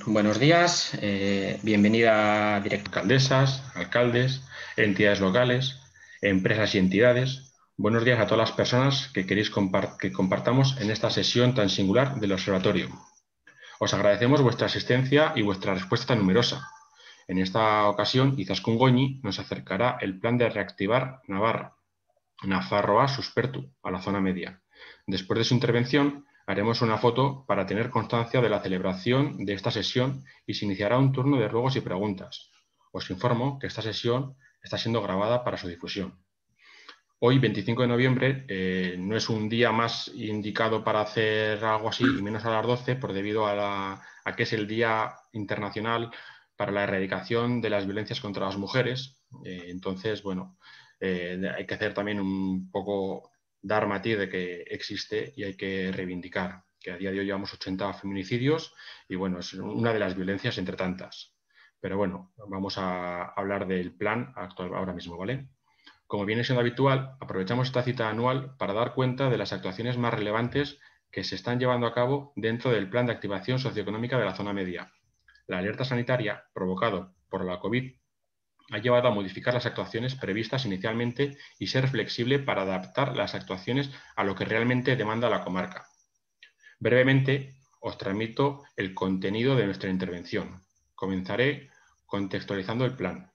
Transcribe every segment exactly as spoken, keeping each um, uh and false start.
buenos días. Eh, bienvenida a Directo Alcaldesas, alcaldes, entidades locales, empresas y entidades. Buenos días a todas las personas que queréis compart que compartamos en esta sesión tan singular del Observatorio. Os agradecemos vuestra asistencia y vuestra respuesta tan numerosa. En esta ocasión, Izaskun Goñi nos acercará el plan de reactivar Navarra, Nafarroa Suspertu, a la zona media. Después de su intervención, haremos una foto para tener constancia de la celebración de esta sesión y se iniciará un turno de ruegos y preguntas. Os informo que esta sesión está siendo grabada para su difusión. Hoy, veinticinco de noviembre, eh, no es un día más indicado para hacer algo así, y menos a las doce, por debido a, la, a que es el Día Internacional para la Erradicación de las Violencias contra las Mujeres. Eh, entonces, bueno, eh, hay que hacer también un poco, dar matiz de que existe y hay que reivindicar que a día de hoy llevamos ochenta feminicidios y, bueno, es una de las violencias entre tantas. Pero, bueno, vamos a hablar del plan actual ahora mismo, ¿vale? Como viene siendo habitual, aprovechamos esta cita anual para dar cuenta de las actuaciones más relevantes que se están llevando a cabo dentro del Plan de Activación Socioeconómica de la Zona Media. La alerta sanitaria, provocado por la COVID, ha llevado a modificar las actuaciones previstas inicialmente y ser flexible para adaptar las actuaciones a lo que realmente demanda la comarca. Brevemente, os transmito el contenido de nuestra intervención. Comenzaré contextualizando el plan.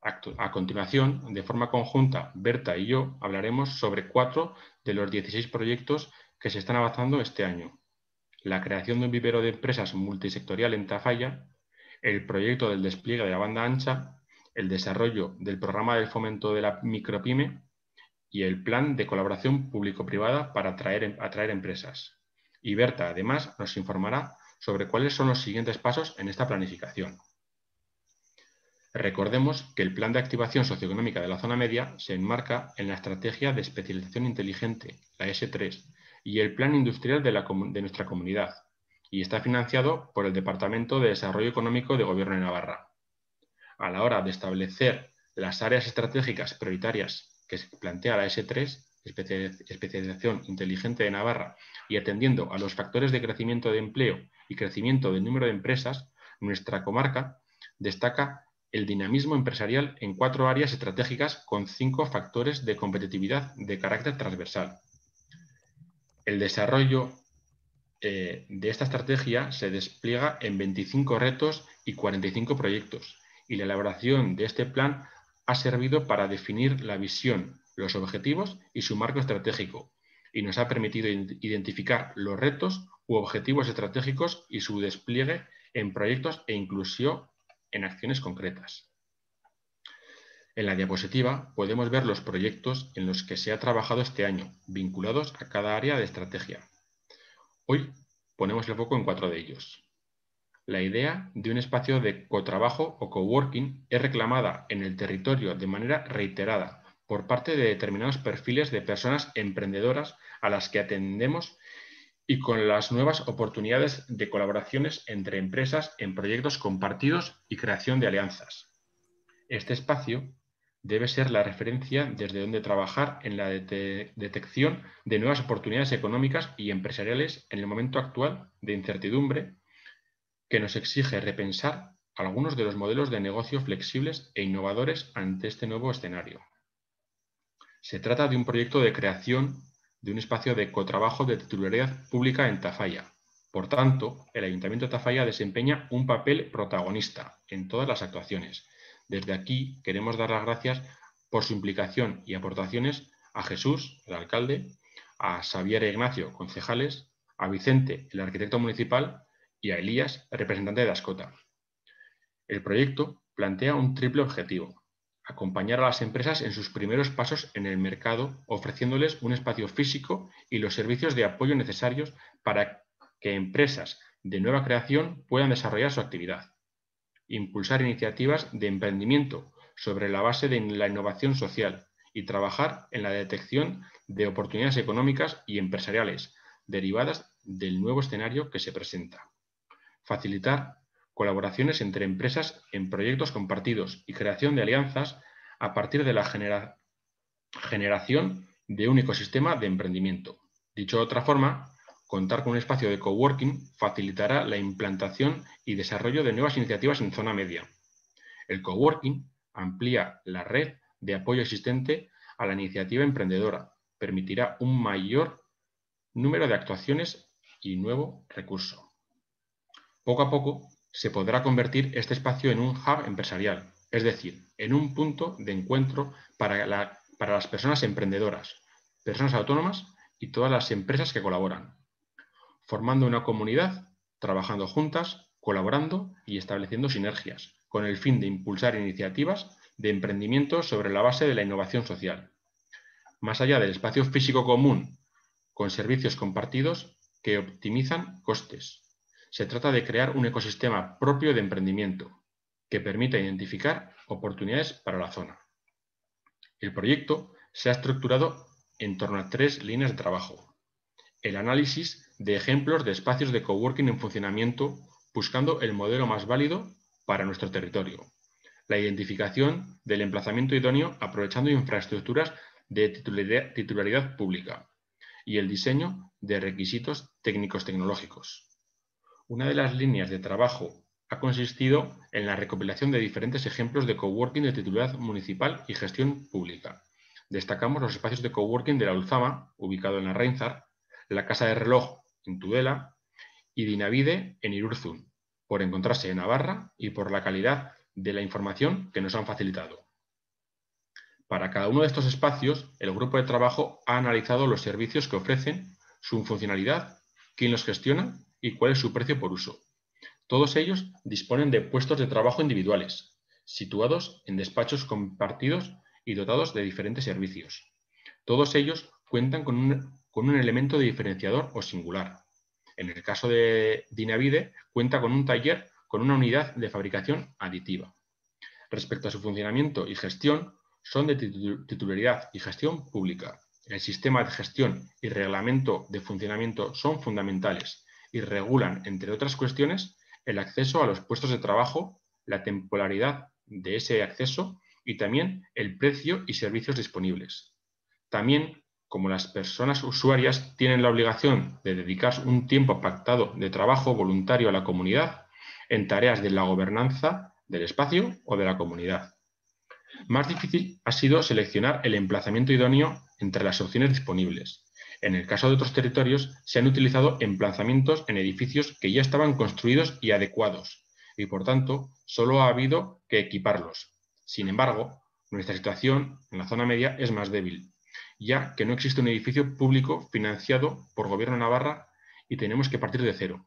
A continuación, de forma conjunta, Berta y yo hablaremos sobre cuatro de los dieciséis proyectos que se están avanzando este año. La creación de un vivero de empresas multisectorial en Tafalla, el proyecto del despliegue de la banda ancha, el desarrollo del programa del fomento de la micropyme y el plan de colaboración público-privada para atraer, atraer empresas. Y Berta, además, nos informará sobre cuáles son los siguientes pasos en esta planificación. Recordemos que el Plan de Activación Socioeconómica de la Zona Media se enmarca en la Estrategia de Especialización Inteligente, la ese tres, y el Plan Industrial de, la, de nuestra comunidad, y está financiado por el Departamento de Desarrollo Económico de Gobierno de Navarra. A la hora de establecer las áreas estratégicas prioritarias que se plantea la ese tres, Especialización Inteligente de Navarra, y atendiendo a los factores de crecimiento de empleo y crecimiento del número de empresas, nuestra comarca destaca el dinamismo empresarial en cuatro áreas estratégicas con cinco factores de competitividad de carácter transversal. El desarrollo eh, de esta estrategia se despliega en veinticinco retos y cuarenta y cinco proyectos, y la elaboración de este plan ha servido para definir la visión, los objetivos y su marco estratégico, y nos ha permitido identificar los retos u objetivos estratégicos y su despliegue en proyectos e inclusión en acciones concretas. En la diapositiva podemos ver los proyectos en los que se ha trabajado este año, vinculados a cada área de estrategia. Hoy ponemos el foco en cuatro de ellos. La idea de un espacio de cotrabajo o coworking es reclamada en el territorio de manera reiterada por parte de determinados perfiles de personas emprendedoras a las que atendemos y con las nuevas oportunidades de colaboraciones entre empresas en proyectos compartidos y creación de alianzas. Este espacio debe ser la referencia desde donde trabajar en la de detección de nuevas oportunidades económicas y empresariales en el momento actual de incertidumbre que nos exige repensar algunos de los modelos de negocio flexibles e innovadores ante este nuevo escenario. Se trata de un proyecto de creación de un espacio de cotrabajo de titularidad pública en Tafalla. Por tanto, el Ayuntamiento de Tafalla desempeña un papel protagonista en todas las actuaciones. Desde aquí queremos dar las gracias por su implicación y aportaciones a Jesús, el alcalde, a Xavier e Ignacio, concejales, a Vicente, el arquitecto municipal, y a Elías, representante de Ascota. El proyecto plantea un triple objetivo: acompañar a las empresas en sus primeros pasos en el mercado, ofreciéndoles un espacio físico y los servicios de apoyo necesarios para que empresas de nueva creación puedan desarrollar su actividad. Impulsar iniciativas de emprendimiento sobre la base de la innovación social y trabajar en la detección de oportunidades económicas y empresariales derivadas del nuevo escenario que se presenta. Facilitar colaboraciones entre empresas en proyectos compartidos y creación de alianzas a partir de la genera generación de un ecosistema de emprendimiento. Dicho de otra forma, contar con un espacio de coworking facilitará la implantación y desarrollo de nuevas iniciativas en zona media. El coworking amplía la red de apoyo existente a la iniciativa emprendedora, permitirá un mayor número de actuaciones y nuevo recurso. Poco a poco se podrá convertir este espacio en un hub empresarial, es decir, en un punto de encuentro para, la, para las personas emprendedoras, personas autónomas y todas las empresas que colaboran, formando una comunidad, trabajando juntas, colaborando y estableciendo sinergias, con el fin de impulsar iniciativas de emprendimiento sobre la base de la innovación social. Más allá del espacio físico común, con servicios compartidos que optimizan costes. Se trata de crear un ecosistema propio de emprendimiento que permita identificar oportunidades para la zona. El proyecto se ha estructurado en torno a tres líneas de trabajo. El análisis de ejemplos de espacios de coworking en funcionamiento buscando el modelo más válido para nuestro territorio. La identificación del emplazamiento idóneo aprovechando infraestructuras de titularidad, titularidad pública y el diseño de requisitos técnicos tecnológicos. Una de las líneas de trabajo ha consistido en la recopilación de diferentes ejemplos de coworking de titularidad municipal y gestión pública. Destacamos los espacios de coworking de la Ulzama, ubicado en Arrainzar, la Casa de Reloj en Tudela y Dinavide en Irurzun, por encontrarse en Navarra y por la calidad de la información que nos han facilitado. Para cada uno de estos espacios, el grupo de trabajo ha analizado los servicios que ofrecen, su funcionalidad, quién los gestiona y cuál es su precio por uso. Todos ellos disponen de puestos de trabajo individuales, situados en despachos compartidos y dotados de diferentes servicios. Todos ellos cuentan con un, con un elemento de diferenciador o singular. En el caso de Dinavide, cuenta con un taller con una unidad de fabricación aditiva. Respecto a su funcionamiento y gestión, son de titularidad y gestión pública. El sistema de gestión y reglamento de funcionamiento son fundamentales y regulan, entre otras cuestiones, el acceso a los puestos de trabajo, la temporalidad de ese acceso y también el precio y servicios disponibles. También, como las personas usuarias tienen la obligación de dedicar un tiempo pactado de trabajo voluntario a la comunidad en tareas de la gobernanza del espacio o de la comunidad. Más difícil ha sido seleccionar el emplazamiento idóneo entre las opciones disponibles. En el caso de otros territorios, se han utilizado emplazamientos en edificios que ya estaban construidos y adecuados, y por tanto, solo ha habido que equiparlos. Sin embargo, nuestra situación en la zona media es más débil, ya que no existe un edificio público financiado por Gobierno de Navarra y tenemos que partir de cero.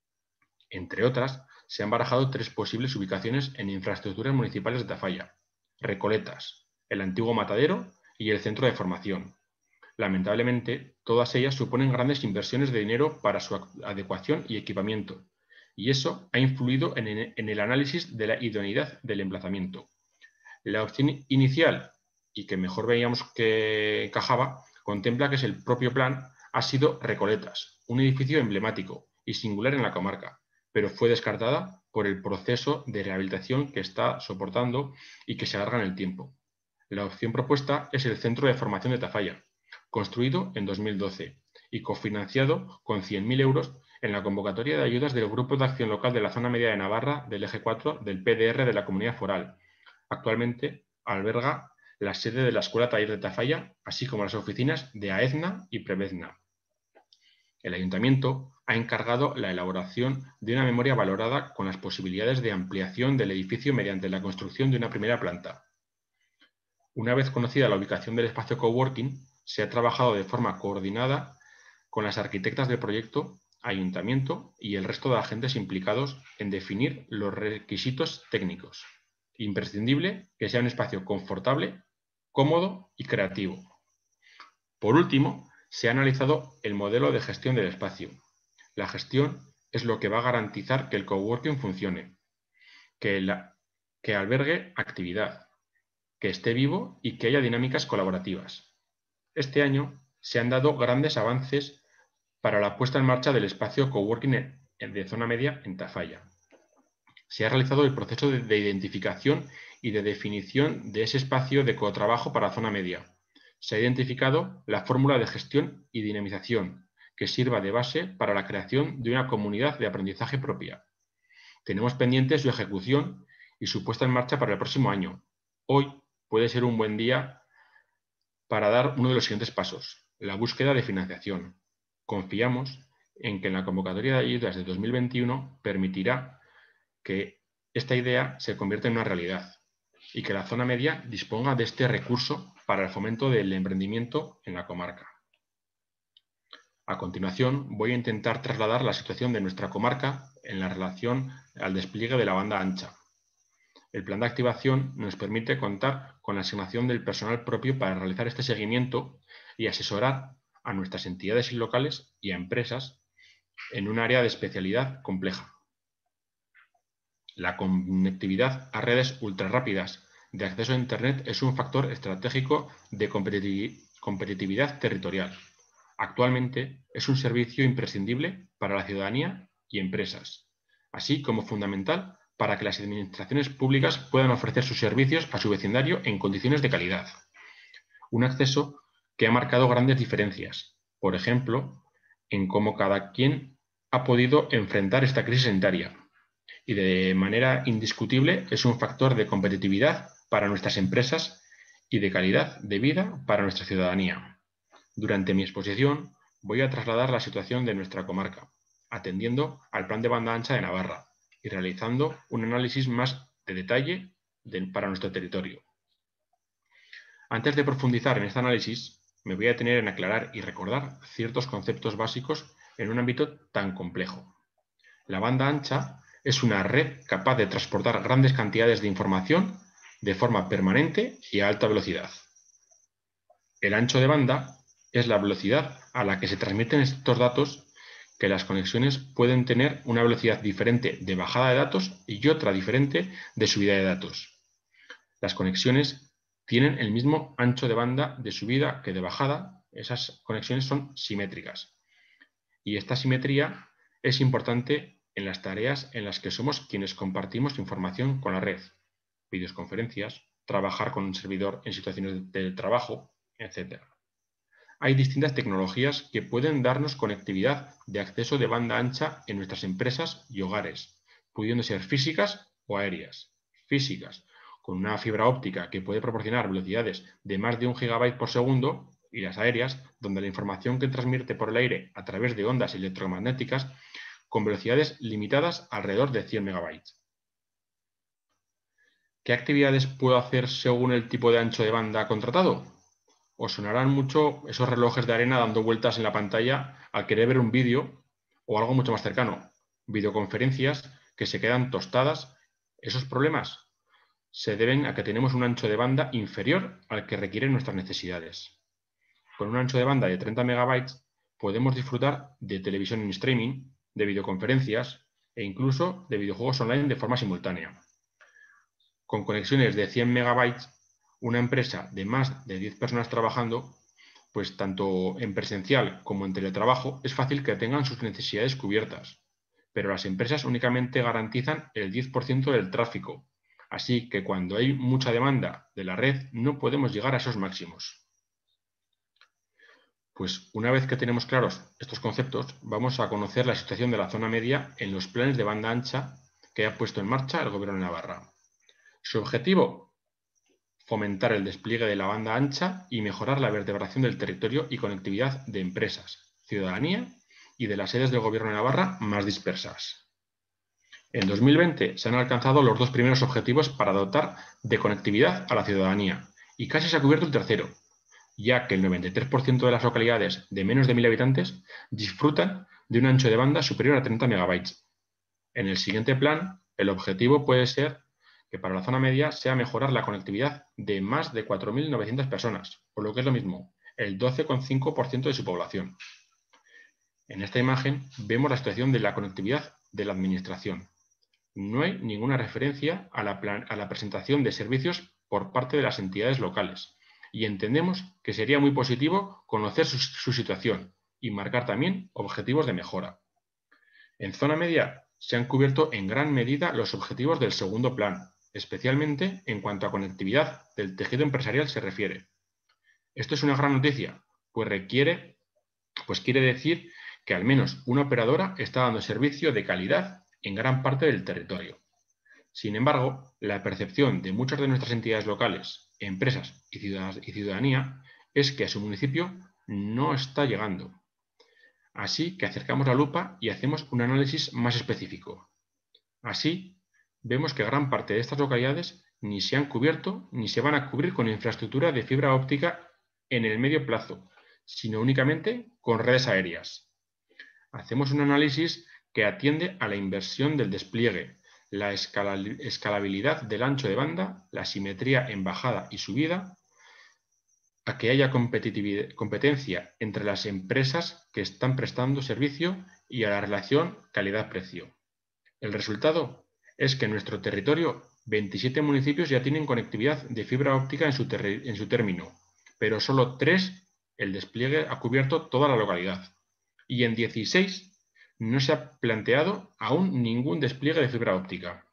Entre otras, se han barajado tres posibles ubicaciones en infraestructuras municipales de Tafalla: Recoletas, el antiguo matadero y el centro de formación. Lamentablemente, todas ellas suponen grandes inversiones de dinero para su adecuación y equipamiento, y eso ha influido en el análisis de la idoneidad del emplazamiento. La opción inicial, y que mejor veíamos que encajaba, contempla que es el propio plan, ha sido Recoletas, un edificio emblemático y singular en la comarca, pero fue descartada por el proceso de rehabilitación que está soportando y que se alarga en el tiempo. La opción propuesta es el Centro de Formación de Tafalla, construido en dos mil doce y cofinanciado con cien mil euros en la convocatoria de ayudas del Grupo de Acción Local de la Zona Media de Navarra del Eje cuatro del P D R de la Comunidad Foral. Actualmente alberga la sede de la Escuela Taller de Tafalla, así como las oficinas de AEZNA y Prevezna. El Ayuntamiento ha encargado la elaboración de una memoria valorada con las posibilidades de ampliación del edificio mediante la construcción de una primera planta. Una vez conocida la ubicación del espacio coworking, se ha trabajado de forma coordinada con las arquitectas del proyecto, Ayuntamiento y el resto de agentes implicados en definir los requisitos técnicos. Imprescindible que sea un espacio confortable, cómodo y creativo. Por último, se ha analizado el modelo de gestión del espacio. La gestión es lo que va a garantizar que el coworking funcione, que, la, que albergue actividad, que esté vivo y que haya dinámicas colaborativas. Este año se han dado grandes avances para la puesta en marcha del espacio coworking de zona media en Tafalla. Se ha realizado el proceso de, de identificación y de definición de ese espacio de cotrabajo para zona media. Se ha identificado la fórmula de gestión y dinamización, que sirva de base para la creación de una comunidad de aprendizaje propia. Tenemos pendiente su ejecución y su puesta en marcha para el próximo año. Hoy puede ser un buen día para dar uno de los siguientes pasos, la búsqueda de financiación. Confiamos en que en la convocatoria de ayudas de dos mil veintiuno permitirá que esta idea se convierta en una realidad y que la zona media disponga de este recurso para el fomento del emprendimiento en la comarca. A continuación, voy a intentar trasladar la situación de nuestra comarca en la relación al despliegue de la banda ancha. El plan de activación nos permite contar con la asignación del personal propio para realizar este seguimiento y asesorar a nuestras entidades locales y a empresas en un área de especialidad compleja. La conectividad a redes ultrarrápidas de acceso a Internet es un factor estratégico de competitividad territorial. Actualmente es un servicio imprescindible para la ciudadanía y empresas, así como fundamental para que las administraciones públicas puedan ofrecer sus servicios a su vecindario en condiciones de calidad. Un acceso que ha marcado grandes diferencias, por ejemplo, en cómo cada quien ha podido enfrentar esta crisis sanitaria y de manera indiscutible es un factor de competitividad para nuestras empresas y de calidad de vida para nuestra ciudadanía. Durante mi exposición voy a trasladar la situación de nuestra comarca, atendiendo al Plan de Banda Ancha de Navarra y realizando un análisis más de detalle de, para nuestro territorio. Antes de profundizar en este análisis, me voy a detener en aclarar y recordar ciertos conceptos básicos en un ámbito tan complejo. La banda ancha es una red capaz de transportar grandes cantidades de información de forma permanente y a alta velocidad. El ancho de banda es la velocidad a la que se transmiten estos datos, que las conexiones pueden tener una velocidad diferente de bajada de datos y otra diferente de subida de datos. Las conexiones tienen el mismo ancho de banda de subida que de bajada. Esas conexiones son simétricas. Y esta simetría es importante en las tareas en las que somos quienes compartimos información con la red, videoconferencias, trabajar con un servidor en situaciones de trabajo, etcétera. Hay distintas tecnologías que pueden darnos conectividad de acceso de banda ancha en nuestras empresas y hogares, pudiendo ser físicas o aéreas. Físicas, con una fibra óptica que puede proporcionar velocidades de más de un gigabyte por segundo, y las aéreas, donde la información que transmite por el aire a través de ondas electromagnéticas con velocidades limitadas alrededor de cien megabytes. ¿Qué actividades puedo hacer según el tipo de ancho de banda contratado? Os sonarán mucho esos relojes de arena dando vueltas en la pantalla al querer ver un vídeo o algo mucho más cercano. Videoconferencias que se quedan tostadas. Esos problemas se deben a que tenemos un ancho de banda inferior al que requieren nuestras necesidades. Con un ancho de banda de treinta megabytes podemos disfrutar de televisión en streaming, de videoconferencias e incluso de videojuegos online de forma simultánea. Con conexiones de cien megabytes, una empresa de más de diez personas trabajando, pues tanto en presencial como en teletrabajo, es fácil que tengan sus necesidades cubiertas. Pero las empresas únicamente garantizan el diez por ciento del tráfico, así que cuando hay mucha demanda de la red no podemos llegar a esos máximos. Pues una vez que tenemos claros estos conceptos, vamos a conocer la situación de la zona media en los planes de banda ancha que ha puesto en marcha el Gobierno de Navarra. Su objetivo: fomentar el despliegue de la banda ancha y mejorar la vertebración del territorio y conectividad de empresas, ciudadanía y de las sedes del Gobierno de Navarra más dispersas. En dos mil veinte se han alcanzado los dos primeros objetivos para dotar de conectividad a la ciudadanía y casi se ha cubierto el tercero, ya que el noventa y tres por ciento de las localidades de menos de mil habitantes disfrutan de un ancho de banda superior a treinta megabytes. En el siguiente plan, el objetivo puede ser que para la zona media sea mejorar la conectividad de más de cuatro mil novecientas personas, o lo que es lo mismo, el doce coma cinco por ciento de su población. En esta imagen vemos la situación de la conectividad de la Administración. No hay ninguna referencia a la, plan, a la presentación de servicios por parte de las entidades locales y entendemos que sería muy positivo conocer su, su situación y marcar también objetivos de mejora. En zona media se han cubierto en gran medida los objetivos del segundo plan, especialmente en cuanto a conectividad del tejido empresarial se refiere. Esto es una gran noticia, pues requiere, pues quiere decir que al menos una operadora está dando servicio de calidad en gran parte del territorio. Sin embargo, la percepción de muchas de nuestras entidades locales, empresas y ciudadanía es que a su municipio no está llegando. Así que acercamos la lupa y hacemos un análisis más específico. Así, vemos que gran parte de estas localidades ni se han cubierto ni se van a cubrir con infraestructura de fibra óptica en el medio plazo, sino únicamente con redes aéreas. Hacemos un análisis que atiende a la inversión del despliegue, la escalabilidad del ancho de banda, la simetría en bajada y subida, a que haya competencia entre las empresas que están prestando servicio y a la relación calidad-precio. El resultado es que en nuestro territorio veintisiete municipios ya tienen conectividad de fibra óptica en su, en su término, pero solo tres el despliegue ha cubierto toda la localidad. Y en dieciséis no se ha planteado aún ningún despliegue de fibra óptica.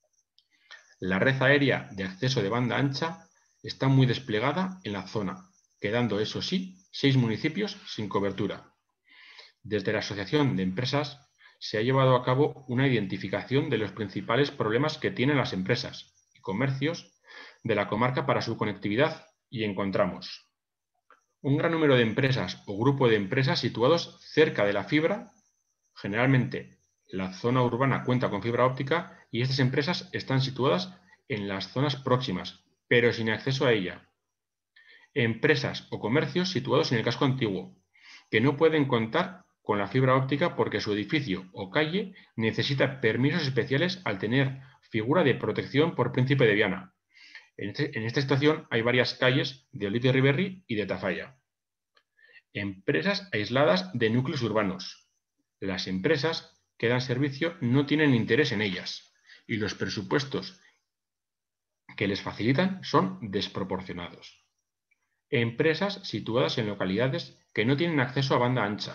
La red aérea de acceso de banda ancha está muy desplegada en la zona, quedando, eso sí, seis municipios sin cobertura. Desde la Asociación de Empresas se ha llevado a cabo una identificación de los principales problemas que tienen las empresas y comercios de la comarca para su conectividad y encontramos un gran número de empresas o grupo de empresas situados cerca de la fibra. Generalmente, la zona urbana cuenta con fibra óptica y estas empresas están situadas en las zonas próximas, pero sin acceso a ella. Empresas o comercios situados en el casco antiguo, que no pueden contar con la fibra óptica porque su edificio o calle necesita permisos especiales al tener figura de protección por Príncipe de Viana. En, este, en esta situación hay varias calles de Olite Riverri y de Tafalla. Empresas aisladas de núcleos urbanos. Las empresas que dan servicio no tienen interés en ellas y los presupuestos que les facilitan son desproporcionados. Empresas situadas en localidades que no tienen acceso a banda ancha.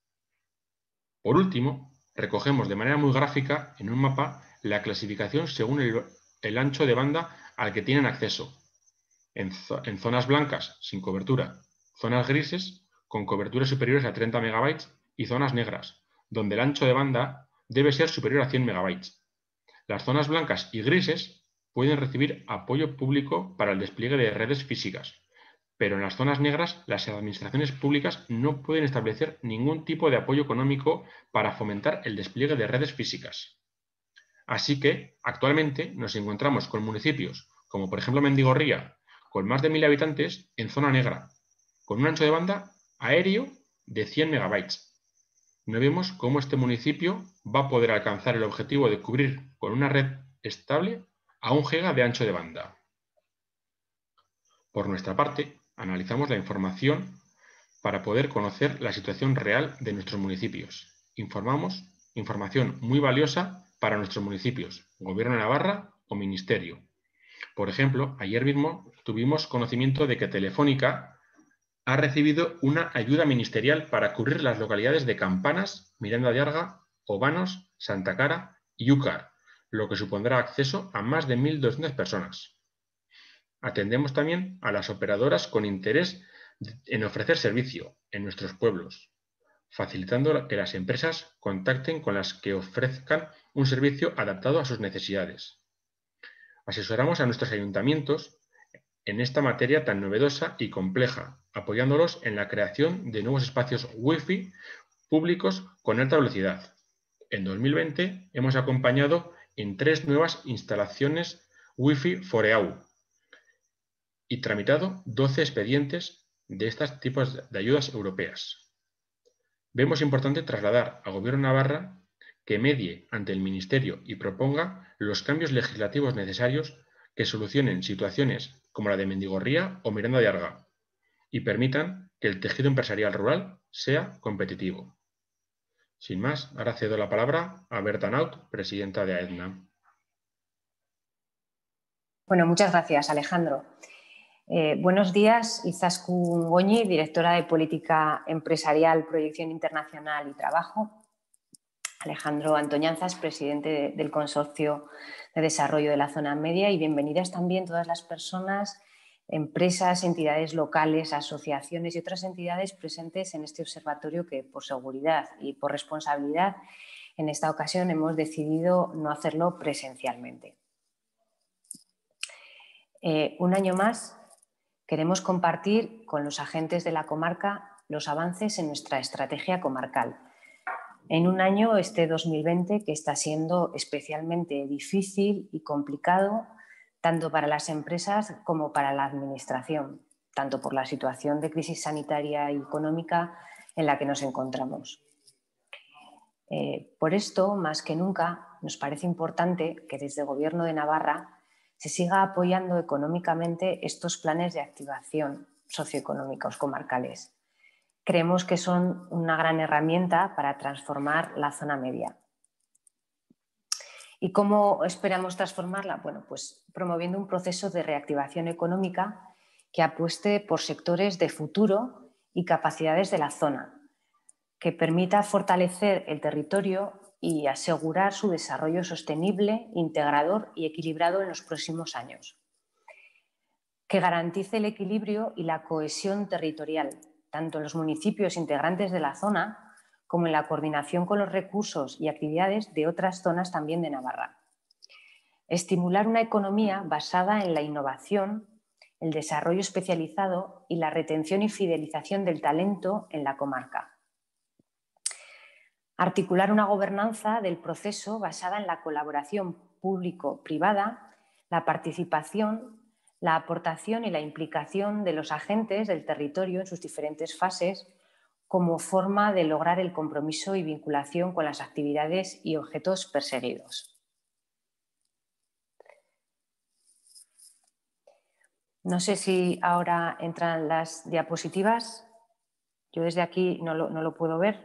Por último, recogemos de manera muy gráfica en un mapa la clasificación según el, el ancho de banda al que tienen acceso. En, en zonas blancas sin cobertura, zonas grises con coberturas superiores a treinta megabytes y zonas negras, donde el ancho de banda debe ser superior a cien megabytes. Las zonas blancas y grises pueden recibir apoyo público para el despliegue de redes físicas, pero en las zonas negras las administraciones públicas no pueden establecer ningún tipo de apoyo económico para fomentar el despliegue de redes físicas. Así que, actualmente, nos encontramos con municipios, como por ejemplo Mendigorría, con más de mil habitantes en zona negra, con un ancho de banda aéreo de cien megabytes. No vemos cómo este municipio va a poder alcanzar el objetivo de cubrir con una red estable a un giga de ancho de banda. Por nuestra parte, analizamos la información para poder conocer la situación real de nuestros municipios. Informamos información muy valiosa para nuestros municipios, Gobierno de Navarra o Ministerio. Por ejemplo, ayer mismo tuvimos conocimiento de que Telefónica ha recibido una ayuda ministerial para cubrir las localidades de Campanas, Miranda de Arga, Obanos, Santa Cara y Úcar, lo que supondrá acceso a más de mil doscientas personas. Atendemos también a las operadoras con interés en ofrecer servicio en nuestros pueblos, facilitando que las empresas contacten con las que ofrezcan un servicio adaptado a sus necesidades. Asesoramos a nuestros ayuntamientos en esta materia tan novedosa y compleja, apoyándolos en la creación de nuevos espacios Wi-Fi públicos con alta velocidad. En dos mil veinte hemos acompañado en tres nuevas instalaciones Wi-Fi Foreau y tramitado doce expedientes de estos tipos de ayudas europeas. Vemos importante trasladar al Gobierno de Navarra que medie ante el Ministerio y proponga los cambios legislativos necesarios que solucionen situaciones como la de Mendigorría o Miranda de Arga y permitan que el tejido empresarial rural sea competitivo. Sin más, ahora cedo la palabra a Berta Naut, presidenta de AEDNA. Bueno, muchas gracias, Alejandro. Eh, buenos días, Izaskun Goñi, directora de Política Empresarial, Proyección Internacional y Trabajo. Alejandro Antoñanzas, presidente de, del Consorcio de Desarrollo de la Zona Media, y bienvenidas también todas las personas empresas, entidades locales, asociaciones y otras entidades presentes en este observatorio que, por seguridad y por responsabilidad, en esta ocasión hemos decidido no hacerlo presencialmente. Eh, un año más queremos compartir con los agentes de la comarca los avances en nuestra estrategia comarcal. En un año, este dos mil veinte, que está siendo especialmente difícil y complicado tanto para las empresas como para la administración, tanto por la situación de crisis sanitaria y económica en la que nos encontramos. Eh, por esto, más que nunca, nos parece importante que desde el Gobierno de Navarra se siga apoyando económicamente estos planes de activación socioeconómicos comarcales. Creemos que son una gran herramienta para transformar la zona media. ¿Y cómo esperamos transformarla? Bueno, pues promoviendo un proceso de reactivación económica que apueste por sectores de futuro y capacidades de la zona, que permita fortalecer el territorio y asegurar su desarrollo sostenible, integrador y equilibrado en los próximos años, que garantice el equilibrio y la cohesión territorial, tanto en los municipios integrantes de la zona como en la coordinación con los recursos y actividades de otras zonas también de Navarra. Estimular una economía basada en la innovación, el desarrollo especializado y la retención y fidelización del talento en la comarca. Articular una gobernanza del proceso basada en la colaboración público-privada, la participación, la aportación y la implicación de los agentes del territorio en sus diferentes fases como forma de lograr el compromiso y vinculación con las actividades y objetos perseguidos. No sé si ahora entran las diapositivas. Yo desde aquí no lo, no lo puedo ver.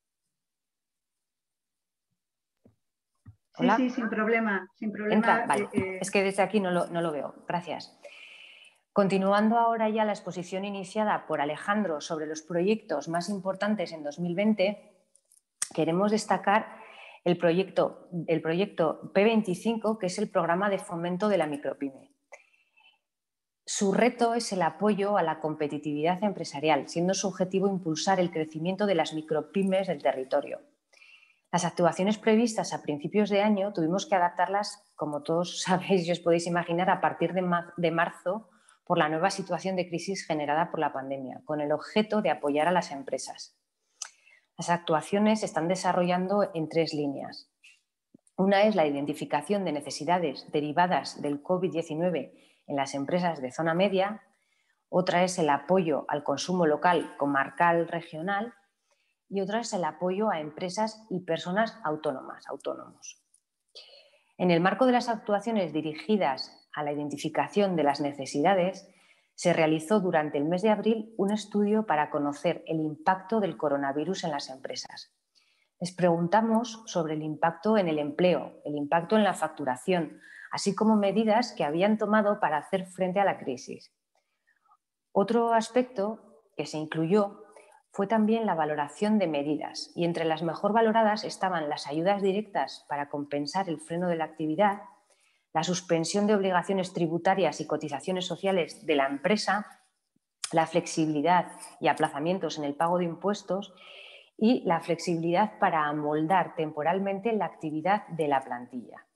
¿Hola? Sí, sí, sin problema. Sin problema. ¿Entra? Vale. Eh... Es que desde aquí no lo, no lo veo. Gracias. Continuando ahora ya la exposición iniciada por Alejandro sobre los proyectos más importantes en dos mil veinte, queremos destacar el proyecto, el proyecto P veinticinco, que es el programa de fomento de la micropyme. Su reto es el apoyo a la competitividad empresarial, siendo su objetivo impulsar el crecimiento de las micropymes del territorio. Las actuaciones previstas a principios de año tuvimos que adaptarlas, como todos sabéis y os podéis imaginar, a partir de, mar de marzo por la nueva situación de crisis generada por la pandemia, con el objeto de apoyar a las empresas. Las actuaciones se están desarrollando en tres líneas. Una es la identificación de necesidades derivadas del COVID diecinueve en las empresas de zona media, otra es el apoyo al consumo local, comarcal, regional, y otra es el apoyo a empresas y personas autónomas, autónomos. En el marco de las actuaciones dirigidas a la identificación de las necesidades, se realizó durante el mes de abril un estudio para conocer el impacto del coronavirus en las empresas. Les preguntamos sobre el impacto en el empleo, el impacto en la facturación, así como medidas que habían tomado para hacer frente a la crisis. Otro aspecto que se incluyó fue también la valoración de medidas, y entre las mejor valoradas estaban las ayudas directas para compensar el freno de la actividad, la suspensión de obligaciones tributarias y cotizaciones sociales de la empresa, la flexibilidad y aplazamientos en el pago de impuestos y la flexibilidad para amoldar temporalmente la actividad de la plantilla.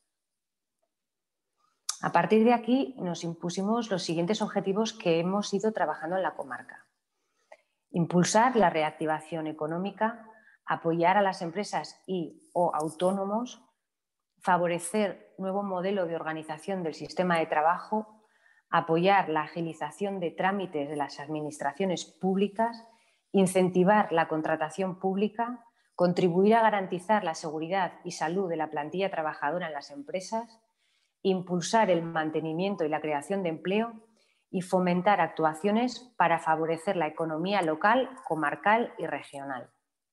A partir de aquí nos impusimos los siguientes objetivos que hemos ido trabajando en la comarca. Impulsar la reactivación económica, apoyar a las empresas y o autónomos, favorecer nuevo modelo de organización del sistema de trabajo, apoyar la agilización de trámites de las administraciones públicas, incentivar la contratación pública, contribuir a garantizar la seguridad y salud de la plantilla trabajadora en las empresas, impulsar el mantenimiento y la creación de empleo y fomentar actuaciones para favorecer la economía local, comarcal y regional.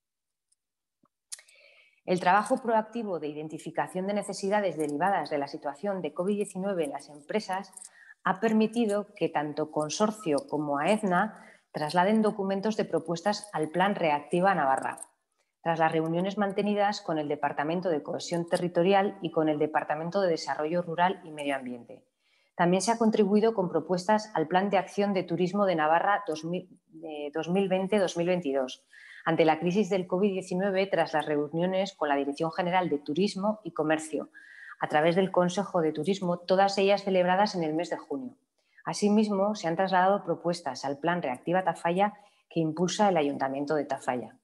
El trabajo proactivo de identificación de necesidades derivadas de la situación de COVID diecinueve en las empresas ha permitido que tanto Consorcio como AEZNA trasladen documentos de propuestas al Plan Reactiva Navarra, tras las reuniones mantenidas con el Departamento de Cohesión Territorial y con el Departamento de Desarrollo Rural y Medio Ambiente, También se ha contribuido con propuestas al Plan de Acción de Turismo de Navarra dos mil veinte dos mil veintidós, ante la crisis del COVID diecinueve tras las reuniones con la Dirección General de Turismo y Comercio, a través del Consejo de Turismo, todas ellas celebradas en el mes de junio. Asimismo, se han trasladado propuestas al Plan Reactiva Tafalla que impulsa el Ayuntamiento de Tafalla.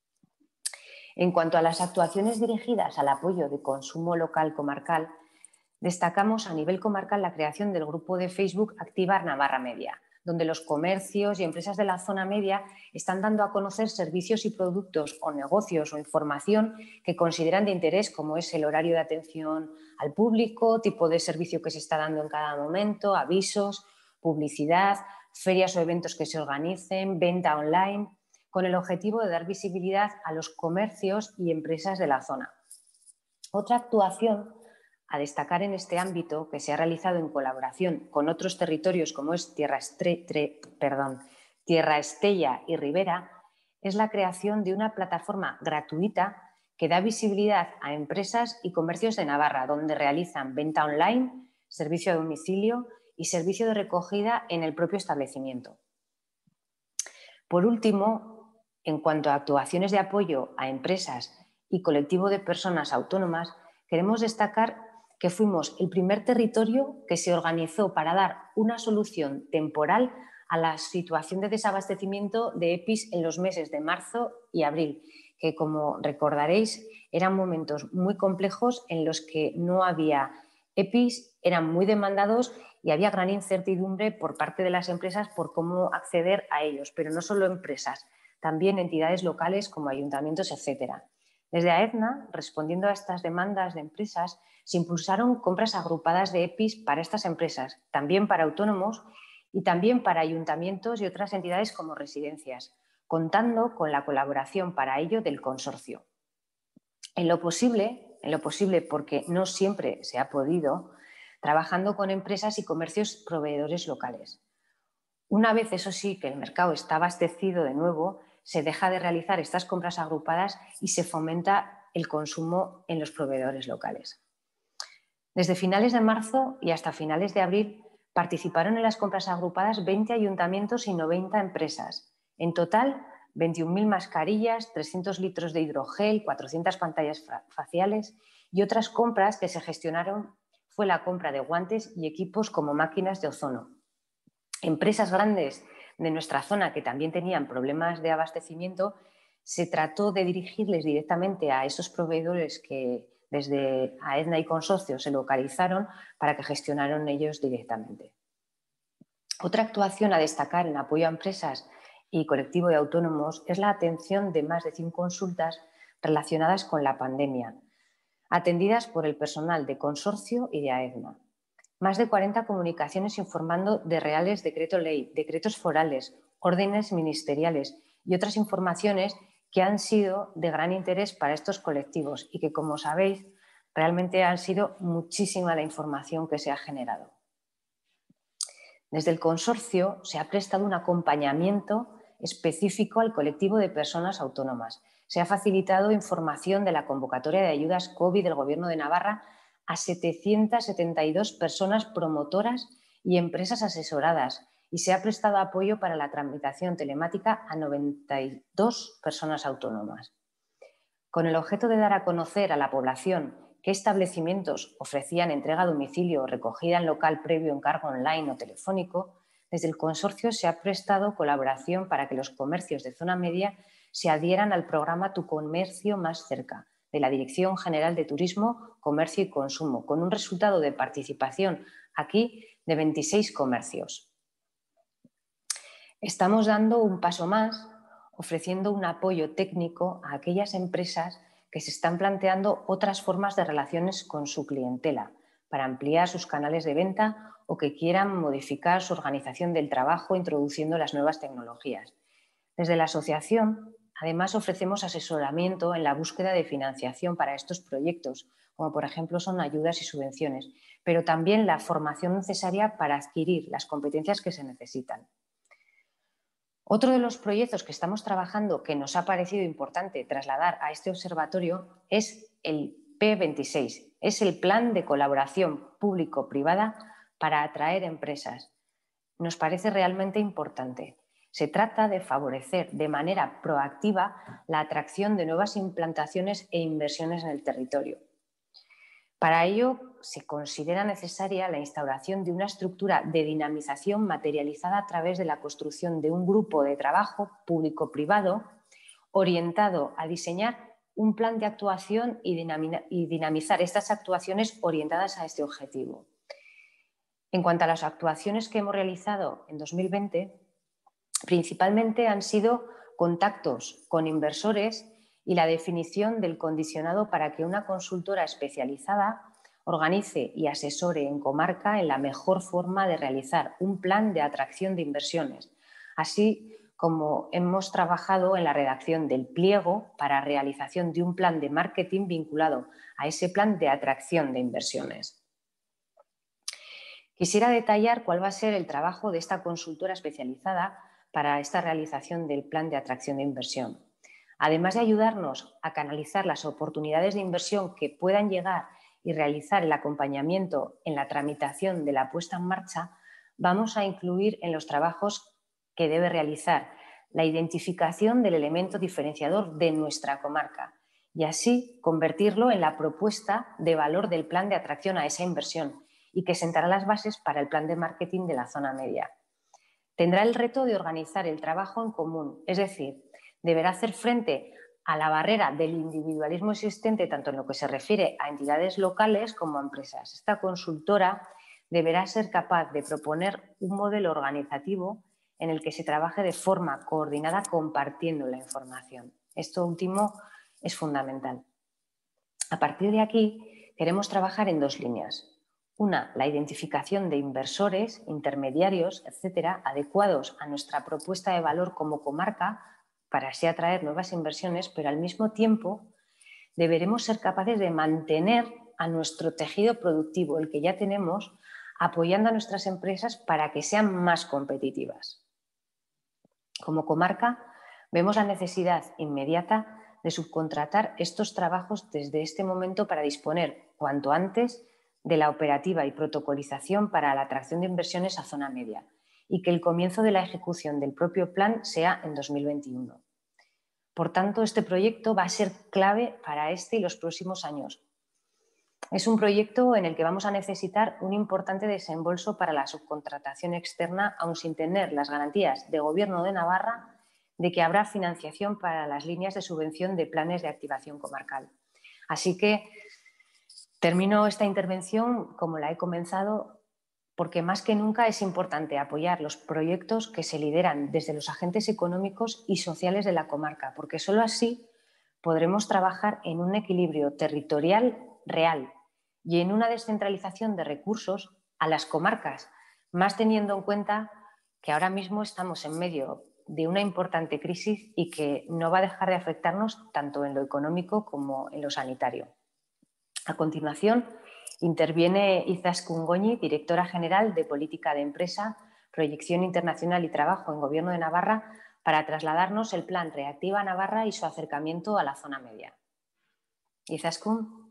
En cuanto a las actuaciones dirigidas al apoyo de consumo local comarcal, destacamos a nivel comarcal la creación del grupo de Facebook Activar Navarra Media, donde los comercios y empresas de la zona media están dando a conocer servicios y productos o negocios o información que consideran de interés, como es el horario de atención al público, tipo de servicio que se está dando en cada momento, avisos, publicidad, ferias o eventos que se organicen, venta online, con el objetivo de dar visibilidad a los comercios y empresas de la zona. Otra actuación a destacar en este ámbito, que se ha realizado en colaboración con otros territorios como es Tierra, Estre, tre, perdón, Tierra Estella y Ribera, es la creación de una plataforma gratuita que da visibilidad a empresas y comercios de Navarra, donde realizan venta online, servicio a domicilio y servicio de recogida en el propio establecimiento. Por último, en cuanto a actuaciones de apoyo a empresas y colectivo de personas autónomas, queremos destacar que fuimos el primer territorio que se organizó para dar una solución temporal a la situación de desabastecimiento de EPIs en los meses de marzo y abril, que, como recordaréis, eran momentos muy complejos en los que no había EPIs, eran muy demandados y había gran incertidumbre por parte de las empresas por cómo acceder a ellos, pero no solo empresas, también entidades locales como ayuntamientos, etcétera. Desde AEDNA, respondiendo a estas demandas de empresas, se impulsaron compras agrupadas de EPIs para estas empresas, también para autónomos y también para ayuntamientos y otras entidades como residencias, contando con la colaboración para ello del consorcio. En lo posible, en lo posible porque no siempre se ha podido, trabajando con empresas y comercios proveedores locales. Una vez, eso sí, que el mercado está abastecido de nuevo, se deja de realizar estas compras agrupadas y se fomenta el consumo en los proveedores locales. Desde finales de marzo y hasta finales de abril participaron en las compras agrupadas veinte ayuntamientos y noventa empresas. En total, veintiún mil mascarillas, trescientos litros de hidrogel, cuatrocientas pantallas faciales y otras compras que se gestionaron fue la compra de guantes y equipos como máquinas de ozono. Empresas grandes de nuestra zona que también tenían problemas de abastecimiento, se trató de dirigirles directamente a esos proveedores que desde AEDNA y Consorcio se localizaron para que gestionaran ellos directamente. Otra actuación a destacar en apoyo a empresas y colectivo de autónomos es la atención de más de cien consultas relacionadas con la pandemia, atendidas por el personal de Consorcio y de AEDNA. Más de cuarenta comunicaciones informando de reales decreto ley, decretos forales, órdenes ministeriales y otras informaciones que han sido de gran interés para estos colectivos y que, como sabéis, realmente han sido muchísima la información que se ha generado. Desde el consorcio se ha prestado un acompañamiento específico al colectivo de personas autónomas. Se ha facilitado información de la convocatoria de ayudas COVID del Gobierno de Navarra a setecientas setenta y dos personas promotoras y empresas asesoradas y se ha prestado apoyo para la tramitación telemática a noventa y dos personas autónomas. Con el objeto de dar a conocer a la población qué establecimientos ofrecían entrega a domicilio o recogida en local previo encargo online o telefónico, desde el consorcio se ha prestado colaboración para que los comercios de zona media se adhieran al programa Tu Comercio Más Cerca, de la Dirección General de Turismo, Comercio y Consumo, con un resultado de participación aquí de veintiséis comercios. Estamos dando un paso más, ofreciendo un apoyo técnico a aquellas empresas que se están planteando otras formas de relaciones con su clientela para ampliar sus canales de venta o que quieran modificar su organización del trabajo introduciendo las nuevas tecnologías. Desde la asociación, además, ofrecemos asesoramiento en la búsqueda de financiación para estos proyectos, como por ejemplo son ayudas y subvenciones, pero también la formación necesaria para adquirir las competencias que se necesitan. Otro de los proyectos que estamos trabajando que nos ha parecido importante trasladar a este observatorio es el P veintiséis, es el Plan de Colaboración Público-Privada para atraer empresas. Nos parece realmente importante. Se trata de favorecer de manera proactiva la atracción de nuevas implantaciones e inversiones en el territorio. Para ello, se considera necesaria la instauración de una estructura de dinamización materializada a través de la construcción de un grupo de trabajo público-privado orientado a diseñar un plan de actuación y dinamizar estas actuaciones orientadas a este objetivo. En cuanto a las actuaciones que hemos realizado en dos mil veinte, principalmente han sido contactos con inversores y la definición del condicionado para que una consultora especializada organice y asesore en comarca en la mejor forma de realizar un plan de atracción de inversiones, así como hemos trabajado en la redacción del pliego para realización de un plan de marketing vinculado a ese plan de atracción de inversiones. Quisiera detallar cuál va a ser el trabajo de esta consultora especializada para esta realización del plan de atracción de inversión. Además de ayudarnos a canalizar las oportunidades de inversión que puedan llegar y realizar el acompañamiento en la tramitación de la puesta en marcha, vamos a incluir en los trabajos que debe realizar la identificación del elemento diferenciador de nuestra comarca y así convertirlo en la propuesta de valor del plan de atracción a esa inversión y que sentará las bases para el plan de marketing de la zona media. Tendrá el reto de organizar el trabajo en común, es decir, deberá hacer frente a la barrera del individualismo existente tanto en lo que se refiere a entidades locales como a empresas. Esta consultora deberá ser capaz de proponer un modelo organizativo en el que se trabaje de forma coordinada compartiendo la información. Esto último es fundamental. A partir de aquí, queremos trabajar en dos líneas. Una, la identificación de inversores, intermediarios, etcétera, adecuados a nuestra propuesta de valor como comarca para así atraer nuevas inversiones, pero al mismo tiempo deberemos ser capaces de mantener a nuestro tejido productivo, el que ya tenemos, apoyando a nuestras empresas para que sean más competitivas. Como comarca, vemos la necesidad inmediata de subcontratar estos trabajos desde este momento para disponer cuanto antes de la operativa y protocolización para la atracción de inversiones a zona media y que el comienzo de la ejecución del propio plan sea en dos mil veintiuno. Por tanto, este proyecto va a ser clave para este y los próximos años. Es un proyecto en el que vamos a necesitar un importante desembolso para la subcontratación externa, aun sin tener las garantías de Gobierno de Navarra de que habrá financiación para las líneas de subvención de planes de activación comarcal. Así que termino esta intervención como la he comenzado, porque más que nunca es importante apoyar los proyectos que se lideran desde los agentes económicos y sociales de la comarca, porque solo así podremos trabajar en un equilibrio territorial real y en una descentralización de recursos a las comarcas, más teniendo en cuenta que ahora mismo estamos en medio de una importante crisis y que no va a dejar de afectarnos tanto en lo económico como en lo sanitario. A continuación, interviene Izaskun Goñi, directora general de Política de Empresa, Proyección Internacional y Trabajo en Gobierno de Navarra, para trasladarnos el plan Reactiva Navarra y su acercamiento a la zona media. Izaskun.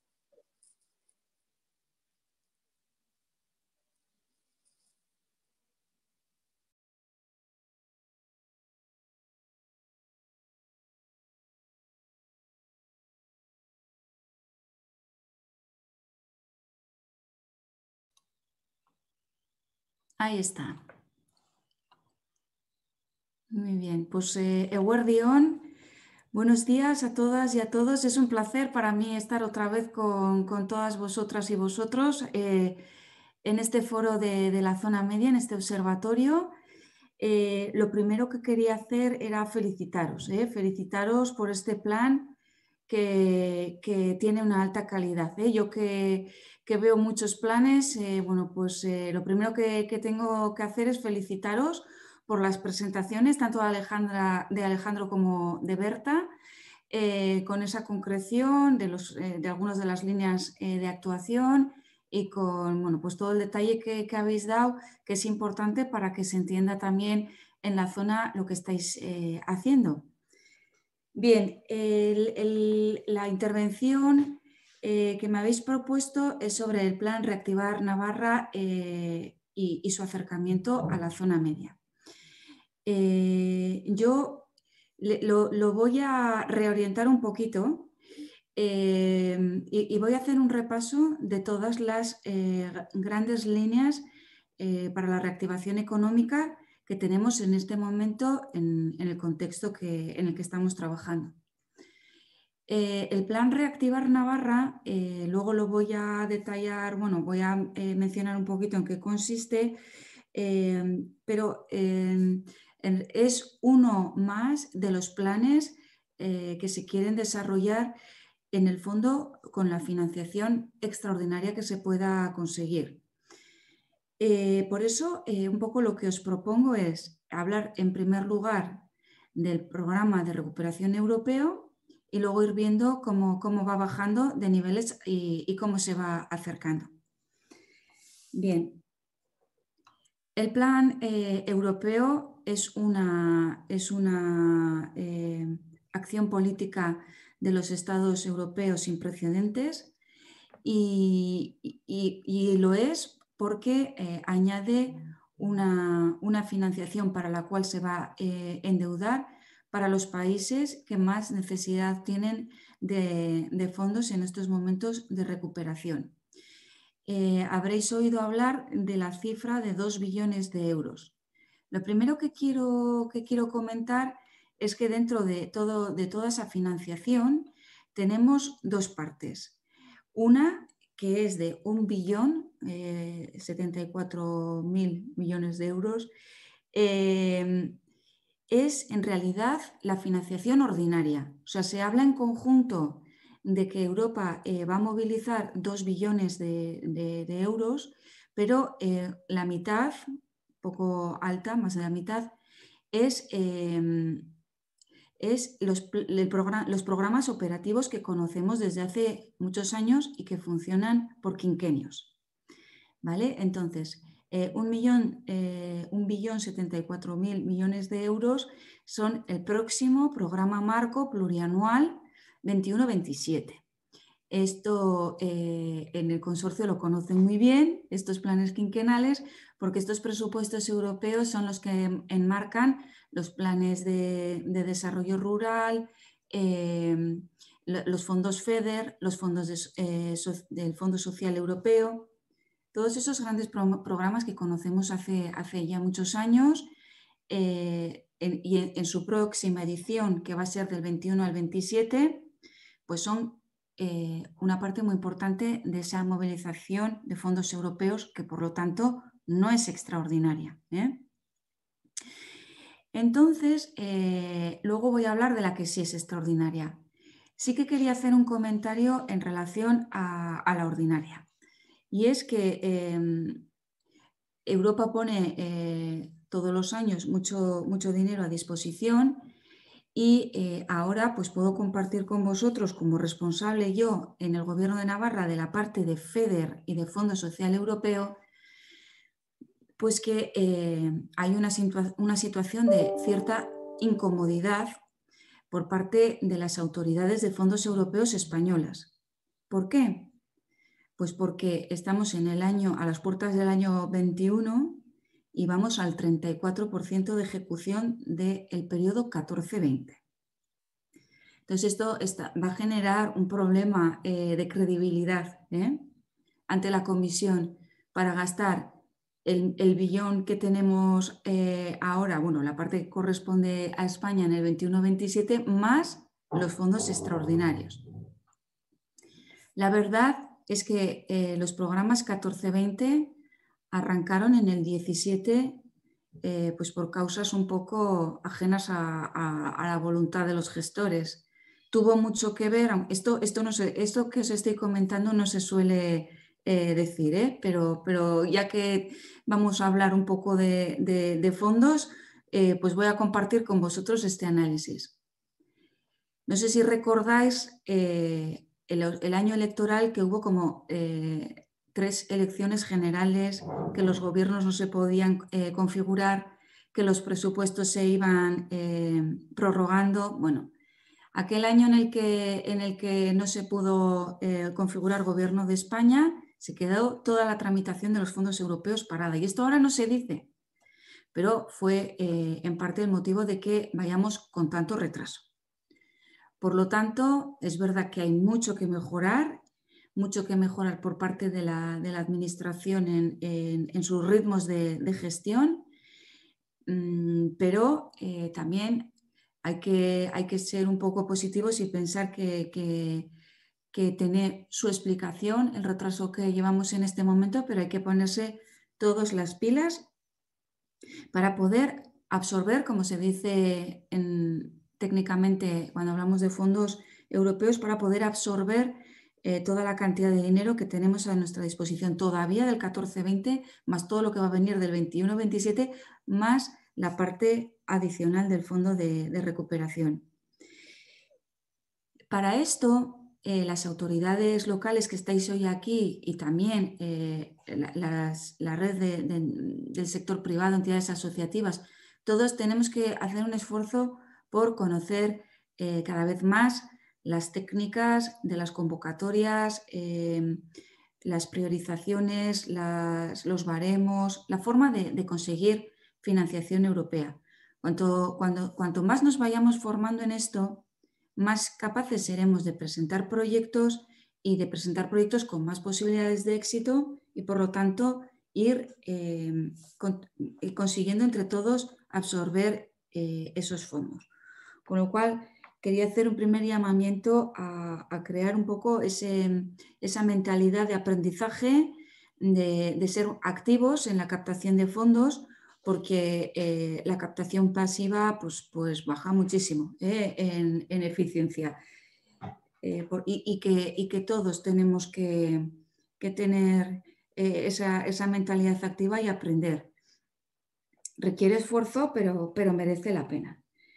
Ahí está. Muy bien, pues eh, Eguerdión, buenos días a todas y a todos. Es un placer para mí estar otra vez con, con todas vosotras y vosotros eh, en este foro de, de la zona media, en este observatorio. Eh, lo primero que quería hacer era felicitaros, eh, felicitaros por este plan que, que tiene una alta calidad. ¿eh? Yo que, que veo muchos planes, eh, bueno, pues eh, lo primero que, que tengo que hacer es felicitaros por las presentaciones, tanto de, Alejandra, de Alejandro como de Berta, eh, con esa concreción de, los, eh, de algunas de las líneas eh, de actuación y con bueno, pues todo el detalle que, que habéis dado, que es importante para que se entienda también en la zona lo que estáis eh, haciendo. Bien, el, el, la intervención eh, que me habéis propuesto es sobre el plan Reactivar Navarra eh, y, y su acercamiento a la zona media. Eh, yo le, lo, lo voy a reorientar un poquito eh, y, y voy a hacer un repaso de todas las eh, grandes líneas eh, para la reactivación económica que tenemos en este momento en, en el contexto que, en el que estamos trabajando. Eh, el plan Reactivar Navarra, eh, luego lo voy a detallar, bueno, voy a eh, mencionar un poquito en qué consiste, eh, pero eh, es uno más de los planes eh, que se quieren desarrollar en el fondo con la financiación extraordinaria que se pueda conseguir. Eh, por eso, eh, un poco lo que os propongo es hablar en primer lugar del programa de recuperación europeo y luego ir viendo cómo, cómo va bajando de niveles y, y cómo se va acercando. Bien, el plan eh, europeo es una, es una eh, acción política de los Estados europeos sin precedentes y, y, y lo es porque eh, añade una, una financiación para la cual se va a eh, endeudar para los países que más necesidad tienen de, de fondos en estos momentos de recuperación. Eh, habréis oído hablar de la cifra de dos billones de euros. Lo primero que quiero, que quiero comentar es que dentro de, todo, de toda esa financiación tenemos dos partes. Una que es de un billón, eh, setenta y cuatro mil millones de euros, eh, es en realidad la financiación ordinaria. O sea, se habla en conjunto de que Europa eh, va a movilizar dos billones de, de, de euros, pero eh, la mitad, poco alta, más de la mitad, es, eh, es los, el programa, los programas operativos que conocemos desde hace muchos años y que funcionan por quinquenios. ¿Vale? Entonces, eh, un, millón, eh, un billón setenta y cuatro mil millones de euros son el próximo programa marco plurianual veintiuno veintisiete. Esto eh, en el consorcio lo conocen muy bien, estos planes quinquenales, porque estos presupuestos europeos son los que enmarcan los planes de, de desarrollo rural, eh, los fondos FEDER, los fondos de, eh, so, del Fondo Social Europeo, todos esos grandes pro programas que conocemos hace, hace ya muchos años eh, en, y en, en su próxima edición, que va a ser del veintiuno al veintisiete, pues son eh, una parte muy importante de esa movilización de fondos europeos que por lo tanto no es extraordinaria, ¿eh? Entonces, eh, luego voy a hablar de la que sí es extraordinaria. Sí que quería hacer un comentario en relación a, a la ordinaria. Y es que eh, Europa pone eh, todos los años mucho, mucho dinero a disposición y eh, ahora pues puedo compartir con vosotros como responsable yo en el Gobierno de Navarra de la parte de FEDER y de Fondo Social Europeo, pues que eh, hay una, situa una situación de cierta incomodidad por parte de las autoridades de fondos europeos españolas. ¿Por qué? Pues porque estamos en el año, a las puertas del año veintiuno y vamos al treinta y cuatro por ciento de ejecución del periodo catorce veinte. Entonces esto está, va a generar un problema eh, de credibilidad ¿eh? ante la Comisión para gastar el, el billón que tenemos eh, ahora, bueno, la parte que corresponde a España en el veintiuno veintisiete, más los fondos extraordinarios. La verdad es que eh, los programas catorce veinte arrancaron en el diecisiete eh, pues por causas un poco ajenas a, a, a la voluntad de los gestores. Tuvo mucho que ver, esto, esto, no sé, esto que os estoy comentando no se suele eh, decir, ¿eh? pero, pero ya que vamos a hablar un poco de, de, de fondos, eh, pues voy a compartir con vosotros este análisis. No sé si recordáis eh, el, el año electoral que hubo como eh, tres elecciones generales, que los gobiernos no se podían eh, configurar, que los presupuestos se iban eh, prorrogando. Bueno, Aquel año en el que, en el que no se pudo eh, configurar gobierno de España, se quedó toda la tramitación de los fondos europeos parada. Y esto ahora no se dice, pero fue eh, en parte el motivo de que vayamos con tanto retraso. Por lo tanto, es verdad que hay mucho que mejorar, mucho que mejorar por parte de la, de la Administración en, en, en sus ritmos de, de gestión, mmm, pero eh, también hay que, hay que ser un poco positivos y pensar que, que, que tiene su explicación el retraso que llevamos en este momento, pero hay que ponerse todas las pilas para poder absorber, como se dice en, técnicamente cuando hablamos de fondos europeos, para poder absorber eh, toda la cantidad de dinero que tenemos a nuestra disposición todavía del catorce veinte, más todo lo que va a venir del veintiuno veintisiete, más la parte adicional del fondo de, de recuperación. Para esto, eh, las autoridades locales que estáis hoy aquí y también eh, la, las, la red de, de, del sector privado, entidades asociativas, todos tenemos que hacer un esfuerzo por conocer eh, cada vez más las técnicas de las convocatorias, eh, las priorizaciones, las, los baremos, la forma de, de conseguir financiación europea. Cuanto, cuando, cuanto más nos vayamos formando en esto, más capaces seremos de presentar proyectos y de presentar proyectos con más posibilidades de éxito y, por lo tanto, ir eh, con, consiguiendo entre todos absorber eh, esos fondos. Con lo cual, quería hacer un primer llamamiento a, a crear un poco ese, esa mentalidad de aprendizaje, de, de ser activos en la captación de fondos, porque eh, la captación pasiva pues, pues baja muchísimo eh, en, en eficiencia eh, por, y, y, que, y que todos tenemos que, que tener eh, esa, esa mentalidad activa y aprender. Requiere esfuerzo, pero, pero merece la pena.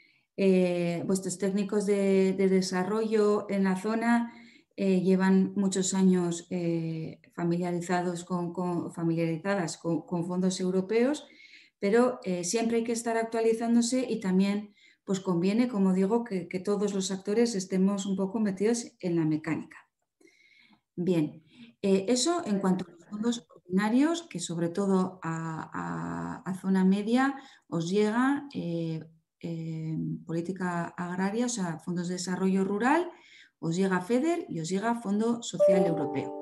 Eh, vuestros técnicos de, de desarrollo en la zona eh, llevan muchos años eh, familiarizados con, con, familiarizadas con, con fondos europeos, pero eh, siempre hay que estar actualizándose y también pues conviene, como digo, que, que todos los actores estemos un poco metidos en la mecánica. Bien, eh, eso en cuanto a los fondos ordinarios, que sobre todo a, a, a zona media os llega eh, eh, política agraria, o sea, fondos de desarrollo rural, os llega FEDER y os llega Fondo Social Europeo.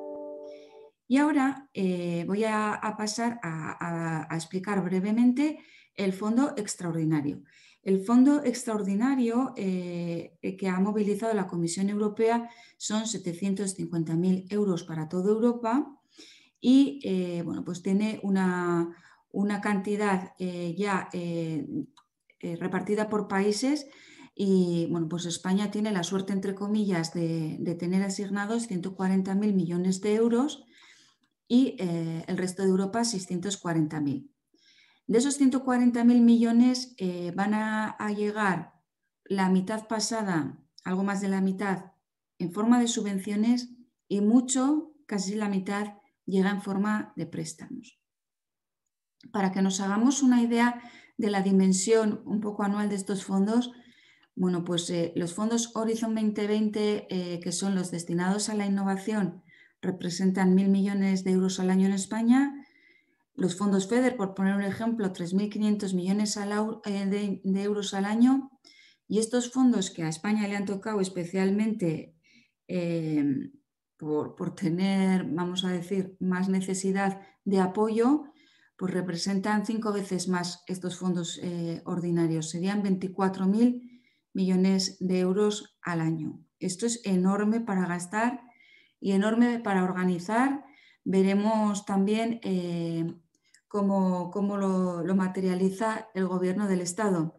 Y ahora eh, voy a, a pasar a, a, a explicar brevemente el fondo extraordinario. El fondo extraordinario eh, que ha movilizado la Comisión Europea son setecientos cincuenta mil euros para toda Europa y eh, bueno, pues tiene una, una cantidad eh, ya eh, eh, repartida por países y bueno, pues España tiene la suerte, entre comillas, de, de tener asignados ciento cuarenta mil millones de euros y eh, el resto de Europa seiscientos cuarenta mil. De esos ciento cuarenta mil millones eh, van a, a llegar la mitad pasada, algo más de la mitad, en forma de subvenciones y mucho, casi la mitad, llega en forma de préstamos. Para que nos hagamos una idea de la dimensión un poco anual de estos fondos, bueno, pues eh, los fondos Horizon veinte veinte, eh, que son los destinados a la innovación, representan mil millones de euros al año en España. Los fondos FEDER, por poner un ejemplo, tres mil quinientos millones de, de euros al año. Y estos fondos que a España le han tocado especialmente eh, por, por tener, vamos a decir, más necesidad de apoyo, pues representan cinco veces más estos fondos eh, ordinarios. Serían veinticuatro mil millones de euros al año. Esto es enorme para gastar y enorme para organizar. Veremos también eh, cómo, cómo lo, lo materializa el Gobierno del Estado.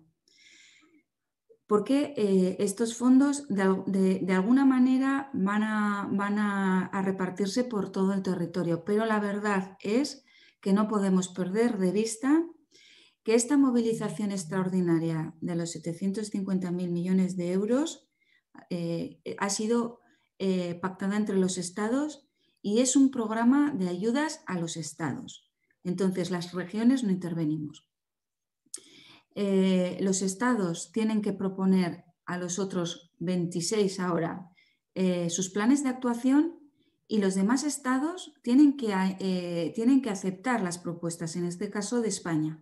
Porque eh, estos fondos de, de, de alguna manera van, a, van a, a repartirse por todo el territorio, pero la verdad es que no podemos perder de vista que esta movilización extraordinaria de los setecientos cincuenta mil millones de euros eh, ha sido eh, pactada entre los estados y es un programa de ayudas a los estados. Entonces, las regiones no intervenimos. Eh, los estados tienen que proponer a los otros veintiséis ahora, eh, sus planes de actuación y los demás estados tienen que, eh, tienen que aceptar las propuestas, en este caso de España.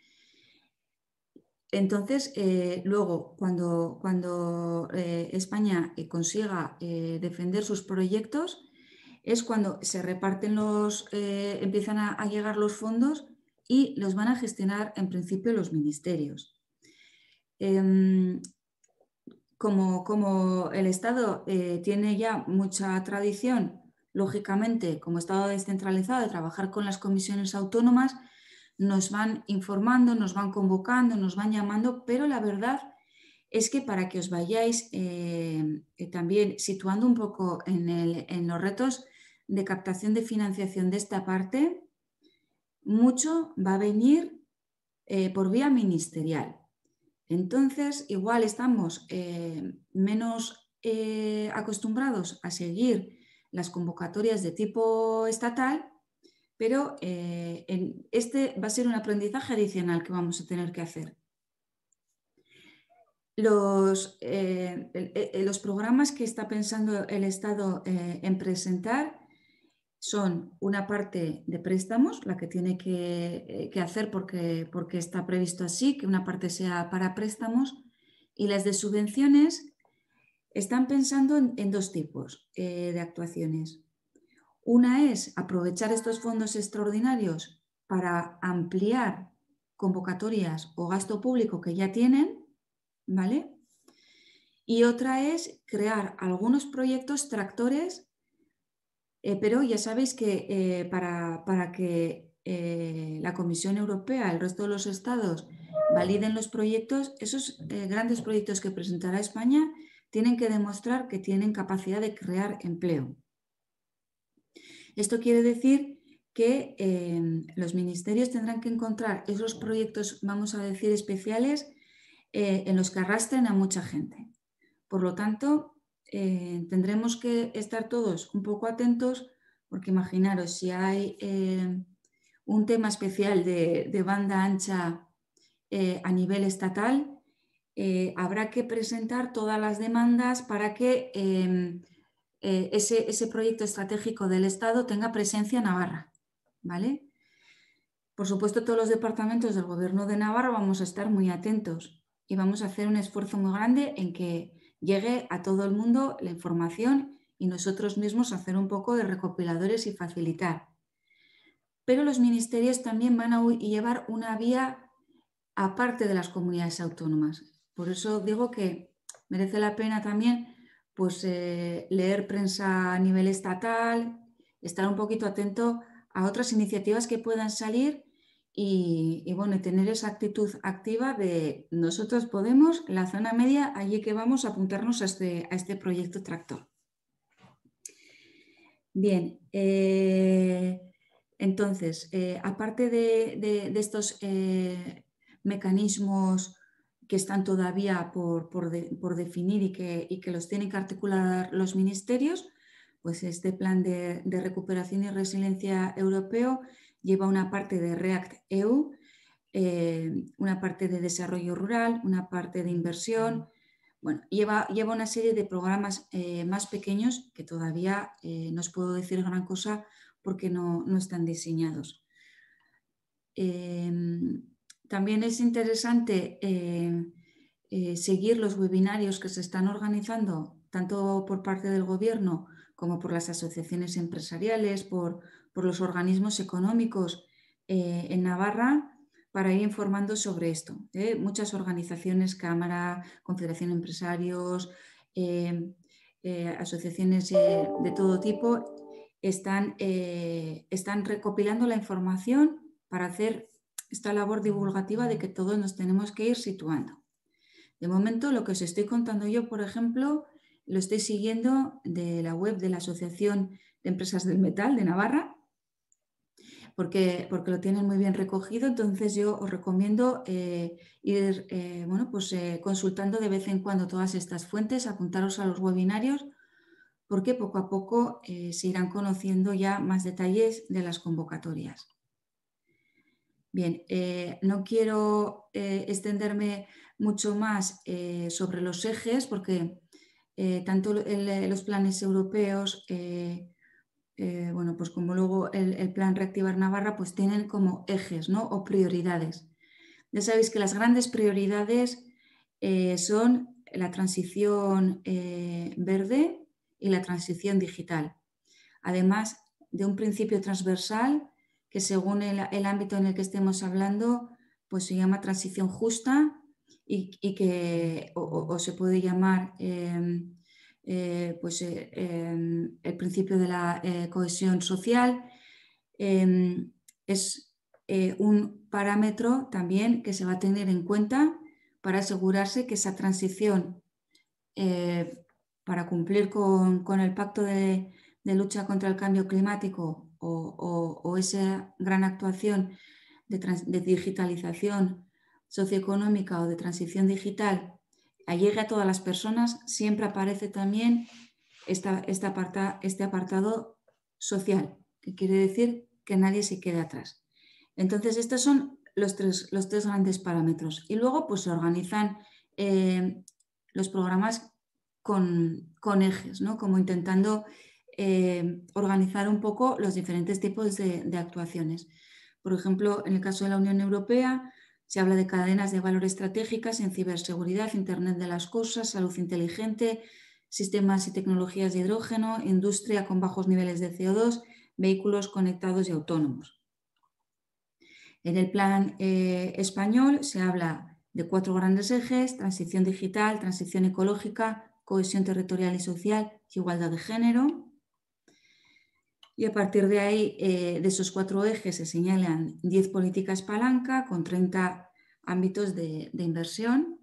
Entonces, eh, luego, cuando, cuando eh, España eh, consiga eh, defender sus proyectos, es cuando se reparten los, eh, empiezan a, a llegar los fondos y los van a gestionar en principio los ministerios. Eh, como, como el Estado eh, tiene ya mucha tradición, lógicamente, como Estado descentralizado, de trabajar con las comisiones autónomas, nos van informando, nos van convocando, nos van llamando, pero la verdad es que para que os vayáis eh, eh, también situando un poco en, el, en los retos de captación de financiación de esta parte, mucho va a venir eh, por vía ministerial. Entonces, igual estamos eh, menos eh, acostumbrados a seguir las convocatorias de tipo estatal, pero eh, en este va a ser un aprendizaje adicional que vamos a tener que hacer. Los, eh, eh, los programas que está pensando el Estado eh, en presentar son una parte de préstamos, la que tiene que, eh, que hacer porque, porque está previsto así, que una parte sea para préstamos, y las de subvenciones están pensando en, en dos tipos eh, de actuaciones. Una es aprovechar estos fondos extraordinarios para ampliar convocatorias o gasto público que ya tienen, ¿vale? Y otra es crear algunos proyectos tractores, eh, pero ya sabéis que eh, para, para que eh, la Comisión Europea, el resto de los estados, validen los proyectos, esos eh, grandes proyectos que presentará España tienen que demostrar que tienen capacidad de crear empleo. Esto quiere decir que eh, los ministerios tendrán que encontrar esos proyectos, vamos a decir, especiales eh, en los que arrastren a mucha gente. Por lo tanto, eh, tendremos que estar todos un poco atentos porque imaginaros, si hay eh, un tema especial de, de banda ancha eh, a nivel estatal, eh, habrá que presentar todas las demandas para que eh, eh, ese, ese proyecto estratégico del Estado tenga presencia en Navarra, ¿vale? Por supuesto, todos los departamentos del Gobierno de Navarra vamos a estar muy atentos y vamos a hacer un esfuerzo muy grande en que llegue a todo el mundo la información y nosotros mismos hacer un poco de recopiladores y facilitar. Pero los ministerios también van a llevar una vía aparte de las comunidades autónomas. Por eso digo que merece la pena también pues, eh, leer prensa a nivel estatal, estar un poquito atento a otras iniciativas que puedan salir y, y bueno, tener esa actitud activa de nosotros podemos, la zona media, allí que vamos a apuntarnos a este, a este proyecto tractor. Bien, eh, entonces, eh, aparte de, de, de estos eh, mecanismos que están todavía por, por, de, por definir y que, y que los tienen que articular los ministerios, pues este plan de, de recuperación y resiliencia europeo lleva una parte de REACT E U, eh, una parte de desarrollo rural, una parte de inversión. Bueno, lleva, lleva una serie de programas eh, más pequeños que todavía eh, no os puedo decir gran cosa porque no, no están diseñados. Eh, también es interesante eh, eh, seguir los webinarios que se están organizando tanto por parte del Gobierno como por las asociaciones empresariales, por, por los organismos económicos eh, en Navarra, para ir informando sobre esto. ¿eh? Muchas organizaciones, Cámara, Confederación de Empresarios, eh, eh, asociaciones eh, de todo tipo, están, eh, están recopilando la información para hacer esta labor divulgativa de que todos nos tenemos que ir situando. De momento, lo que os estoy contando yo, por ejemplo, lo estoy siguiendo de la web de la Asociación de Empresas del Metal de Navarra, porque, porque lo tienen muy bien recogido. Entonces yo os recomiendo eh, ir eh, bueno, pues, eh, consultando de vez en cuando todas estas fuentes, apuntaros a los webinarios, porque poco a poco eh, se irán conociendo ya más detalles de las convocatorias. Bien, eh, no quiero eh, extenderme mucho más eh, sobre los ejes, porque eh, tanto el, los planes europeos, eh, eh, bueno, pues como luego el, el plan Reactivar Navarra, pues tienen como ejes, ¿no? O prioridades. Ya sabéis que las grandes prioridades eh, son la transición eh, verde y la transición digital. Además de un principio transversal que según el, el ámbito en el que estemos hablando, pues se llama transición justa y, y que o, o se puede llamar eh, eh, pues, eh, eh, el principio de la eh, cohesión social. Eh, es eh, un parámetro también que se va a tener en cuenta para asegurarse que esa transición eh, para cumplir con, con el pacto de, de lucha contra el cambio climático o, o, o esa gran actuación de, trans, de digitalización socioeconómica o de transición digital llegue a todas las personas, siempre aparece también esta, esta aparta, este apartado social, que quiere decir que nadie se quede atrás. Entonces, estos son los tres, los tres grandes parámetros. Y luego pues, se organizan eh, los programas con, con ejes, ¿no? Como intentando eh, organizar un poco los diferentes tipos de, de actuaciones. Por ejemplo, en el caso de la Unión Europea, se habla de cadenas de valor estratégicas en ciberseguridad, Internet de las cosas, salud inteligente, sistemas y tecnologías de hidrógeno, industria con bajos niveles de C O dos, vehículos conectados y autónomos. En el plan eh, español se habla de cuatro grandes ejes: transición digital, transición ecológica, cohesión territorial y social y igualdad de género. Y a partir de ahí, eh, de esos cuatro ejes, se señalan diez políticas palanca con treinta ámbitos de, de inversión.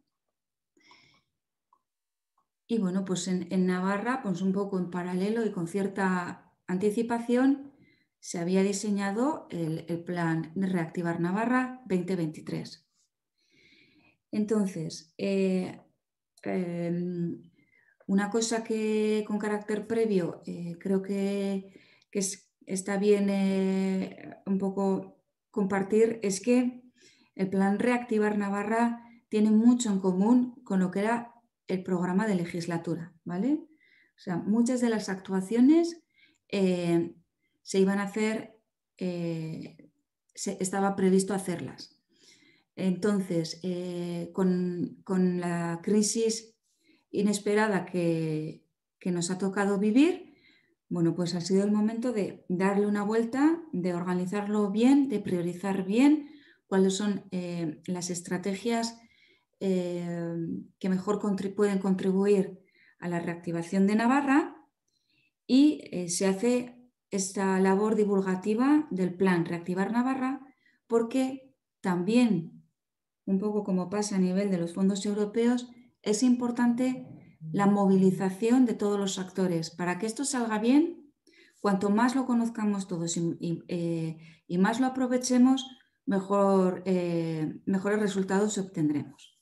Y bueno, pues en, en Navarra, pues un poco en paralelo y con cierta anticipación, se había diseñado el, el plan de Reactivar Navarra veinte veintitrés. Entonces, eh, eh, una cosa que con carácter previo eh, creo que, que es, está bien eh, un poco compartir es que el plan Reactivar Navarra tiene mucho en común con lo que era el programa de legislatura, ¿vale? O sea, muchas de las actuaciones eh, se iban a hacer, eh, se, estaba previsto hacerlas. Entonces, eh, con, con la crisis inesperada que, que nos ha tocado vivir, bueno, pues ha sido el momento de darle una vuelta, de organizarlo bien, de priorizar bien cuáles son eh, las estrategias eh, que mejor contribu- pueden contribuir a la reactivación de Navarra y eh, se hace esta labor divulgativa del plan Reactivar Navarra porque también, un poco como pasa a nivel de los fondos europeos, es importante la movilización de todos los actores. Para que esto salga bien, cuanto más lo conozcamos todos y, y, eh, y más lo aprovechemos, mejor, eh, mejores resultados obtendremos.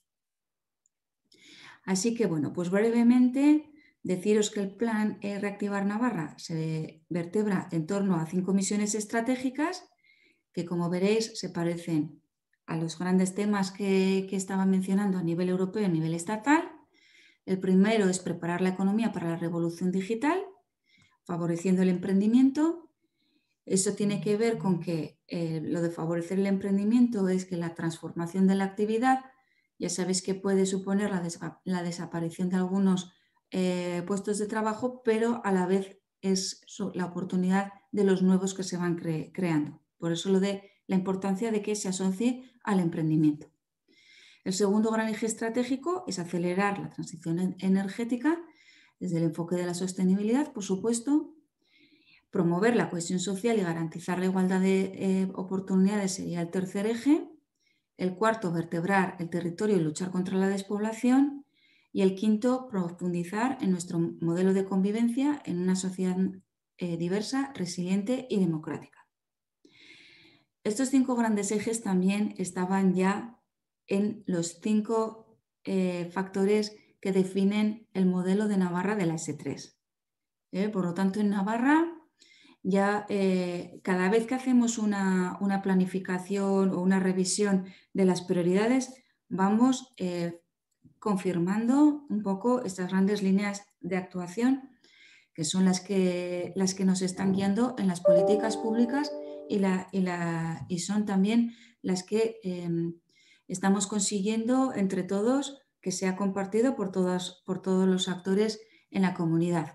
Así que, bueno, pues brevemente deciros que el plan eh, Reactivar Navarra se vertebra en torno a cinco misiones estratégicas que, como veréis, se parecen a los grandes temas que, que estaba mencionando a nivel europeo y a nivel estatal. El primero es preparar la economía para la revolución digital, favoreciendo el emprendimiento. Eso tiene que ver con que eh, lo de favorecer el emprendimiento es que la transformación de la actividad, ya sabéis que puede suponer la, des la desaparición de algunos eh, puestos de trabajo, pero a la vez es la oportunidad de los nuevos que se van cre creando. Por eso lo de la importancia de que se asocie al emprendimiento. El segundo gran eje estratégico es acelerar la transición energética desde el enfoque de la sostenibilidad, por supuesto. Promover la cohesión social y garantizar la igualdad de eh, oportunidades sería el tercer eje. El cuarto, vertebrar el territorio y luchar contra la despoblación. Y el quinto, profundizar en nuestro modelo de convivencia en una sociedad eh, diversa, resiliente y democrática. Estos cinco grandes ejes también estaban ya en los cinco eh, factores que definen el modelo de Navarra de la ese tres. ¿Eh? Por lo tanto, en Navarra ya eh, cada vez que hacemos una, una planificación o una revisión de las prioridades, vamos eh, confirmando un poco estas grandes líneas de actuación que son las que, las que nos están guiando en las políticas públicas y, la, y, la, y son también las que eh, estamos consiguiendo entre todos que sea compartido por, todas, por todos los actores en la comunidad.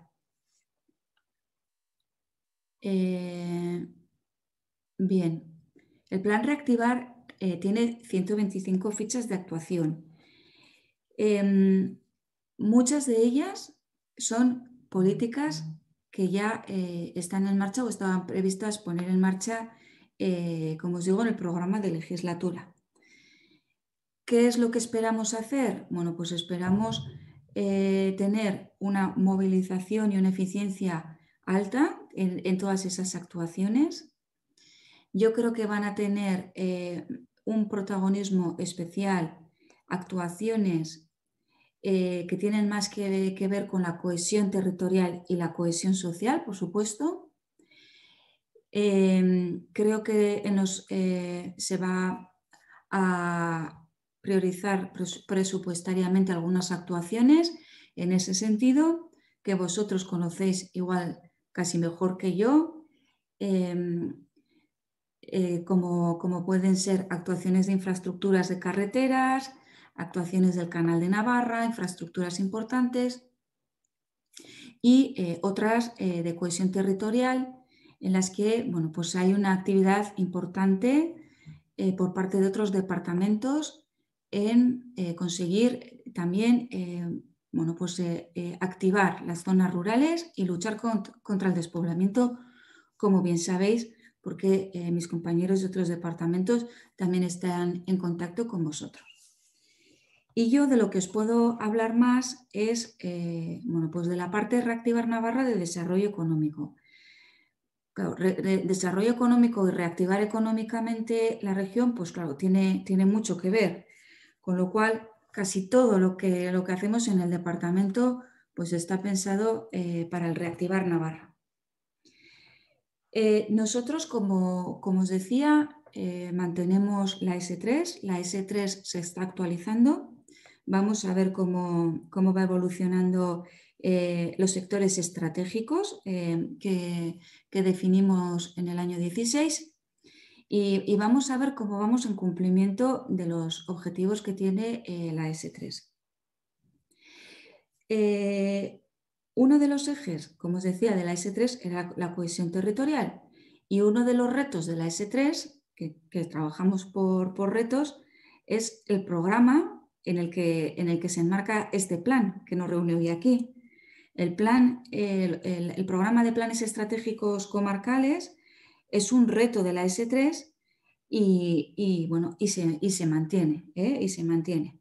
Eh, bien, el plan Reactivar eh, tiene ciento veinticinco fichas de actuación. Eh, muchas de ellas son políticas que ya eh, están en marcha o estaban previstas poner en marcha, eh, como os digo, en el programa de legislatura. ¿Qué es lo que esperamos hacer? Bueno, pues esperamos eh, tener una movilización y una eficiencia alta en, en todas esas actuaciones. Yo creo que van a tener eh, un protagonismo especial actuaciones eh, que tienen más que, que ver con la cohesión territorial y la cohesión social, por supuesto. Eh, creo que en los, eh, se va a priorizar presupuestariamente algunas actuaciones en ese sentido, que vosotros conocéis igual casi mejor que yo, eh, eh, como, como pueden ser actuaciones de infraestructuras de carreteras, actuaciones del Canal de Navarra, infraestructuras importantes y eh, otras eh, de cohesión territorial en las que bueno, pues hay una actividad importante eh, por parte de otros departamentos en eh, conseguir también eh, bueno, pues, eh, eh, activar las zonas rurales y luchar contra, contra el despoblamiento, como bien sabéis, porque eh, mis compañeros de otros departamentos también están en contacto con vosotros. Y yo de lo que os puedo hablar más es eh, bueno, pues de la parte de Reactivar Navarra de desarrollo económico. Claro, re, re, desarrollo económico y reactivar económicamente la región, pues claro, tiene, tiene mucho que ver. Con lo cual, casi todo lo que, lo que hacemos en el departamento pues está pensado eh, para el Reactivar Navarra. Eh, nosotros, como, como os decía, eh, mantenemos la ese tres. La ese tres se está actualizando. Vamos a ver cómo, cómo va evolucionando eh, los sectores estratégicos eh, que, que definimos en el año dieciséis y, y vamos a ver cómo vamos en cumplimiento de los objetivos que tiene eh, la ese tres. Eh, uno de los ejes, como os decía, de la ese tres era la cohesión territorial y uno de los retos de la ese tres, que, que trabajamos por, por retos, es el programa en el, que, en el que se enmarca este plan que nos reúne hoy aquí. El, plan, el, el, el programa de planes estratégicos comarcales es un reto de la ese tres y, y, bueno, y, se, y se mantiene. ¿eh? Y se mantiene.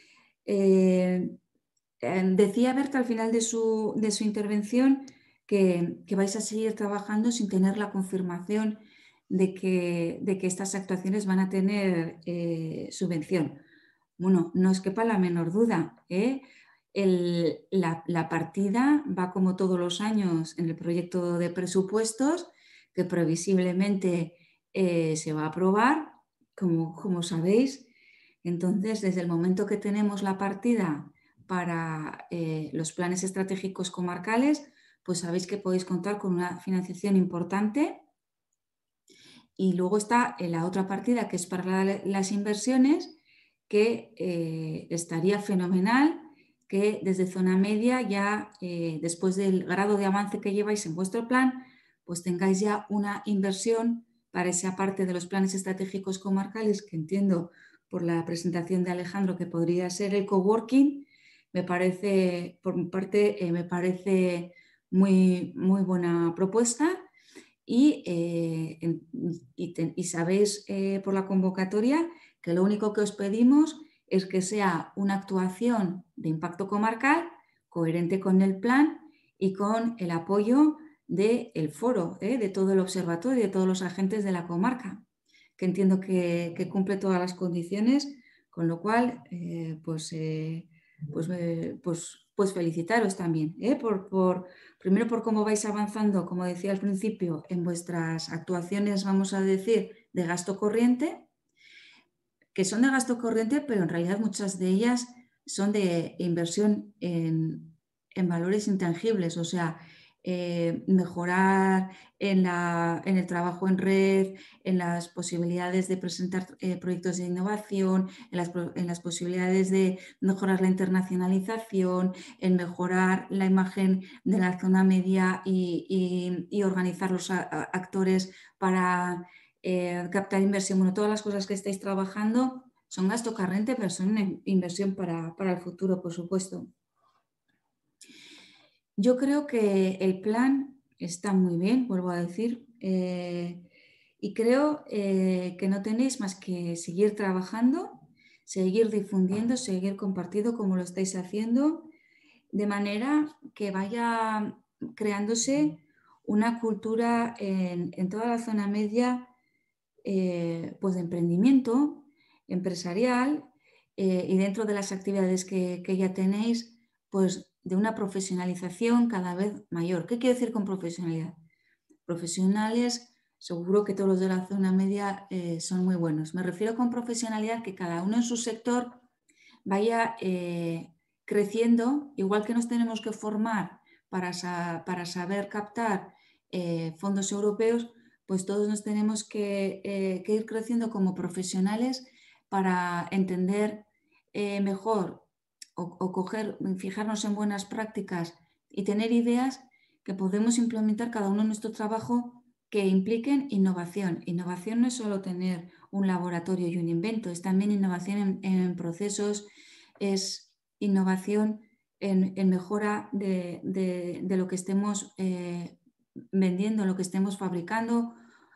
Eh, decía Berta al final de su, de su intervención que, que vais a seguir trabajando sin tener la confirmación de que, de que estas actuaciones van a tener eh, subvención. Bueno, no os quepa la menor duda. ¿eh? El, la, la partida va como todos los años en el proyecto de presupuestos que previsiblemente eh, se va a aprobar, como, como sabéis. Entonces, desde el momento que tenemos la partida para eh, los planes estratégicos comarcales, pues sabéis que podéis contar con una financiación importante. Y luego está la otra partida que es para la, las inversiones, que eh, estaría fenomenal que desde zona media ya eh, después del grado de avance que lleváis en vuestro plan, pues tengáis ya una inversión para esa parte de los planes estratégicos comarcales que entiendo por la presentación de Alejandro que podría ser el coworking. Me parece, por mi parte, eh, me parece muy, muy buena propuesta y, eh, en, y, te, y sabéis eh, por la convocatoria que lo único que os pedimos es que sea una actuación de impacto comarcal coherente con el plan y con el apoyo del foro, ¿eh? de todo el observatorio, de todos los agentes de la comarca, que entiendo que, que cumple todas las condiciones, con lo cual, eh, pues, eh, pues, eh, pues, pues felicitaros también, ¿eh? por, por, primero por cómo vais avanzando, como decía al principio, en vuestras actuaciones, vamos a decir, de gasto corriente, que son de gasto corriente, pero en realidad muchas de ellas son de inversión en, en valores intangibles, o sea, eh, mejorar en, la, en el trabajo en red, en las posibilidades de presentar eh, proyectos de innovación, en las, en las posibilidades de mejorar la internacionalización, en mejorar la imagen de la zona media y, y, y organizar los a, a, actores para eh, captar inversión. Bueno, todas las cosas que estáis trabajando son gasto corriente, pero son una inversión para, para el futuro, por supuesto. Yo creo que el plan está muy bien, vuelvo a decir, eh, y creo eh, que no tenéis más que seguir trabajando, seguir difundiendo, seguir compartiendo como lo estáis haciendo, de manera que vaya creándose una cultura en, en toda la zona media eh, pues de emprendimiento empresarial eh, y dentro de las actividades que, que ya tenéis, pues de una profesionalización cada vez mayor. ¿Qué quiero decir con profesionalidad? Profesionales, seguro que todos los de la zona media eh, son muy buenos. Me refiero con profesionalidad que cada uno en su sector vaya eh, creciendo, igual que nos tenemos que formar para, sa para saber captar eh, fondos europeos, pues todos nos tenemos que, eh, que ir creciendo como profesionales para entender eh, mejor o, o coger, fijarnos en buenas prácticas y tener ideas que podemos implementar cada uno en nuestro trabajo que impliquen innovación. Innovación no es solo tener un laboratorio y un invento, es también innovación en, en procesos, es innovación en, en mejora de, de, de lo que estemos eh, vendiendo, lo que estemos fabricando.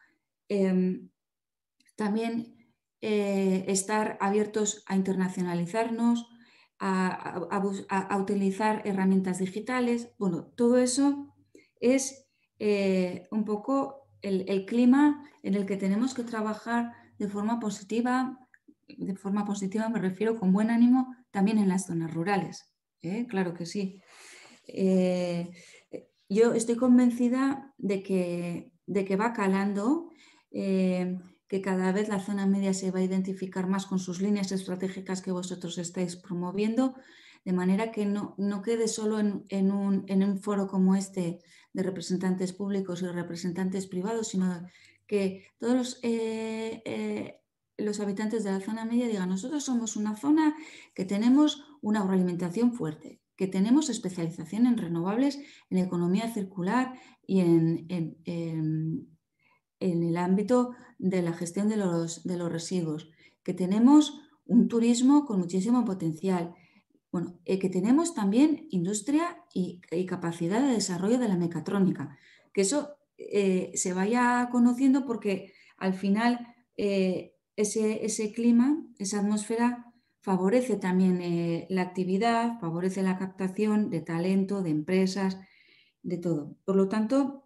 Eh, también eh, estar abiertos a internacionalizarnos, a, a, a, a utilizar herramientas digitales. Bueno, todo eso es eh, un poco el, el clima en el que tenemos que trabajar de forma positiva. De forma positiva me refiero con buen ánimo también en las zonas rurales. ¿eh? Claro que sí. Eh, yo estoy convencida de que, de que va calando, eh, que cada vez la zona media se va a identificar más con sus líneas estratégicas que vosotros estáis promoviendo, de manera que no, no quede solo en, en, un, en un foro como este de representantes públicos y representantes privados, sino que todos los, eh, eh, los habitantes de la zona media digan: nosotros somos una zona que tenemos una agroalimentación fuerte, que tenemos especialización en renovables, en economía circular y en, en, en, en el ámbito de la gestión de los, de los residuos, que tenemos un turismo con muchísimo potencial, bueno, eh, que tenemos también industria y, y capacidad de desarrollo de la mecatrónica, que eso eh, se vaya conociendo, porque al final eh, ese, ese clima, esa atmósfera favorece también eh, la actividad, favorece la captación de talento, de empresas, de todo. Por lo tanto,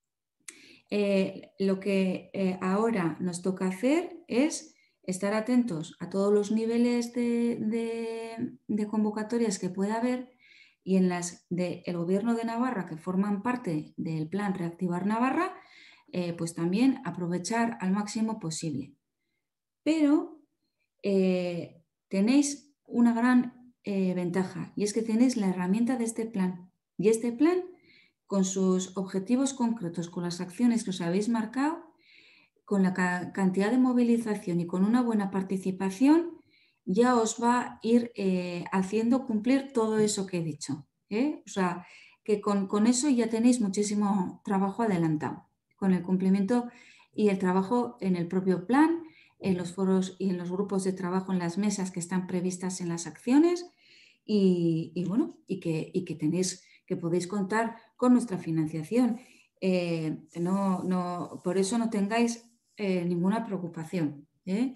eh, lo que eh, ahora nos toca hacer es estar atentos a todos los niveles de, de, de convocatorias que pueda haber, y en las del Gobierno de Navarra, que forman parte del plan Reactivar Navarra, eh, pues también aprovechar al máximo posible. Pero eh, tenéis una gran eh, ventaja, y es que tenéis la herramienta de este plan. Y este plan, con sus objetivos concretos, con las acciones que os habéis marcado, con la ca cantidad de movilización y con una buena participación, ya os va a ir eh, haciendo cumplir todo eso que he dicho. ¿eh? O sea, que con, con eso ya tenéis muchísimo trabajo adelantado, con el cumplimiento y el trabajo en el propio plan, en los foros y en los grupos de trabajo, en las mesas que están previstas en las acciones, y, y bueno, y que, y que tenéis, que podéis contar con nuestra financiación. Eh, no, no, por eso no tengáis eh, ninguna preocupación. ¿eh?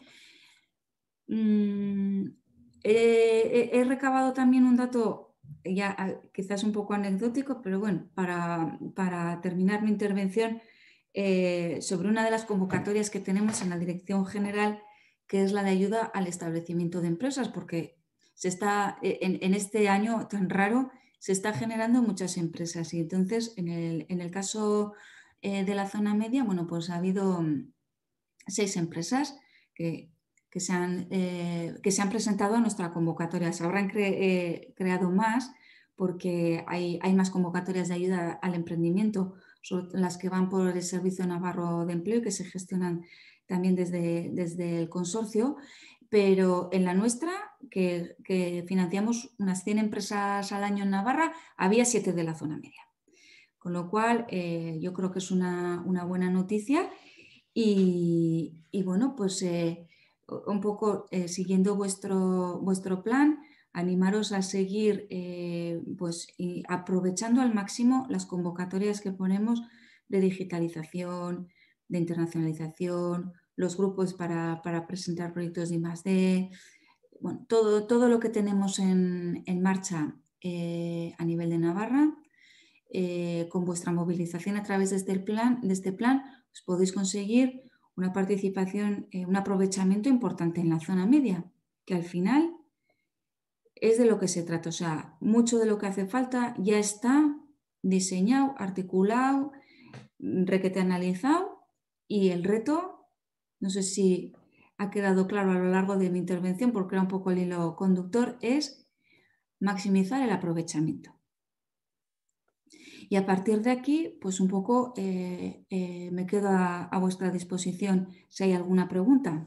Mm, eh, he recabado también un dato, ya quizás un poco anecdótico, pero bueno, para, para terminar mi intervención, eh, sobre una de las convocatorias que tenemos en la Dirección General, que es la de ayuda al establecimiento de empresas, porque se está, en, en este año tan raro, se está generando muchas empresas, y entonces en el, en el caso eh, de la zona media, bueno, pues ha habido seis empresas que que se han, eh, que se han presentado a nuestra convocatoria. Se habrán cre eh, creado más porque hay, hay más convocatorias de ayuda al emprendimiento, son las que van por el Servicio Navarro de Empleo y que se gestionan también desde, desde el consorcio, pero en la nuestra, que, que financiamos unas cien empresas al año en Navarra, había siete de la zona media. Con lo cual, eh, yo creo que es una, una buena noticia y, y bueno, pues eh, un poco eh, siguiendo vuestro, vuestro plan, animaros a seguir eh, pues, y aprovechando al máximo las convocatorias que ponemos de digitalización, de internacionalización, los grupos para, para presentar proyectos de I más D, bueno, todo, todo lo que tenemos en, en marcha eh, a nivel de Navarra. Eh, con vuestra movilización a través de este plan, de este plan os podéis conseguir una participación, eh, un aprovechamiento importante en la zona media, que al final es de lo que se trata. O sea, mucho de lo que hace falta ya está diseñado, articulado, requete analizado y el reto, no sé si ha quedado claro a lo largo de mi intervención porque era un poco el hilo conductor, es maximizar el aprovechamiento. Y a partir de aquí, pues un poco eh, eh, me quedo a, a vuestra disposición si hay alguna pregunta.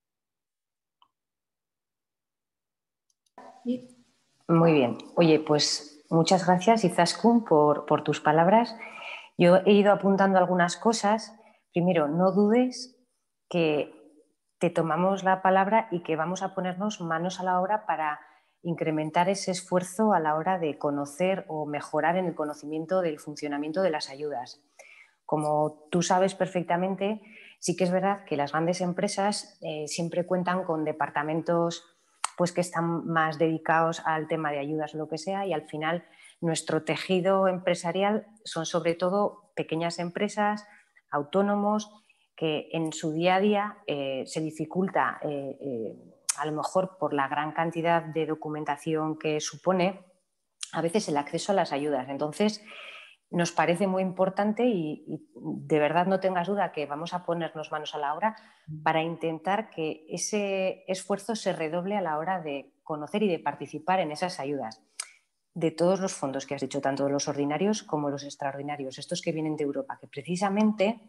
¿Sí? Muy bien. Oye, pues muchas gracias, Izaskun, por, por tus palabras. Yo he ido apuntando algunas cosas. Primero, no dudes que te tomamos la palabra y que vamos a ponernos manos a la obra para incrementar ese esfuerzo a la hora de conocer o mejorar en el conocimiento del funcionamiento de las ayudas. Como tú sabes perfectamente, sí que es verdad que las grandes empresas eh, siempre cuentan con departamentos pues, que están más dedicados al tema de ayudas o lo que sea, y al final nuestro tejido empresarial son sobre todo pequeñas empresas, autónomos, que en su día a día eh, se dificulta, eh, eh, a lo mejor por la gran cantidad de documentación que supone, a veces el acceso a las ayudas. Entonces, nos parece muy importante y, y de verdad no tengas duda que vamos a ponernos manos a la obra para intentar que ese esfuerzo se redoble a la hora de conocer y de participar en esas ayudas de todos los fondos que has dicho, tanto los ordinarios como los extraordinarios, estos que vienen de Europa, que precisamente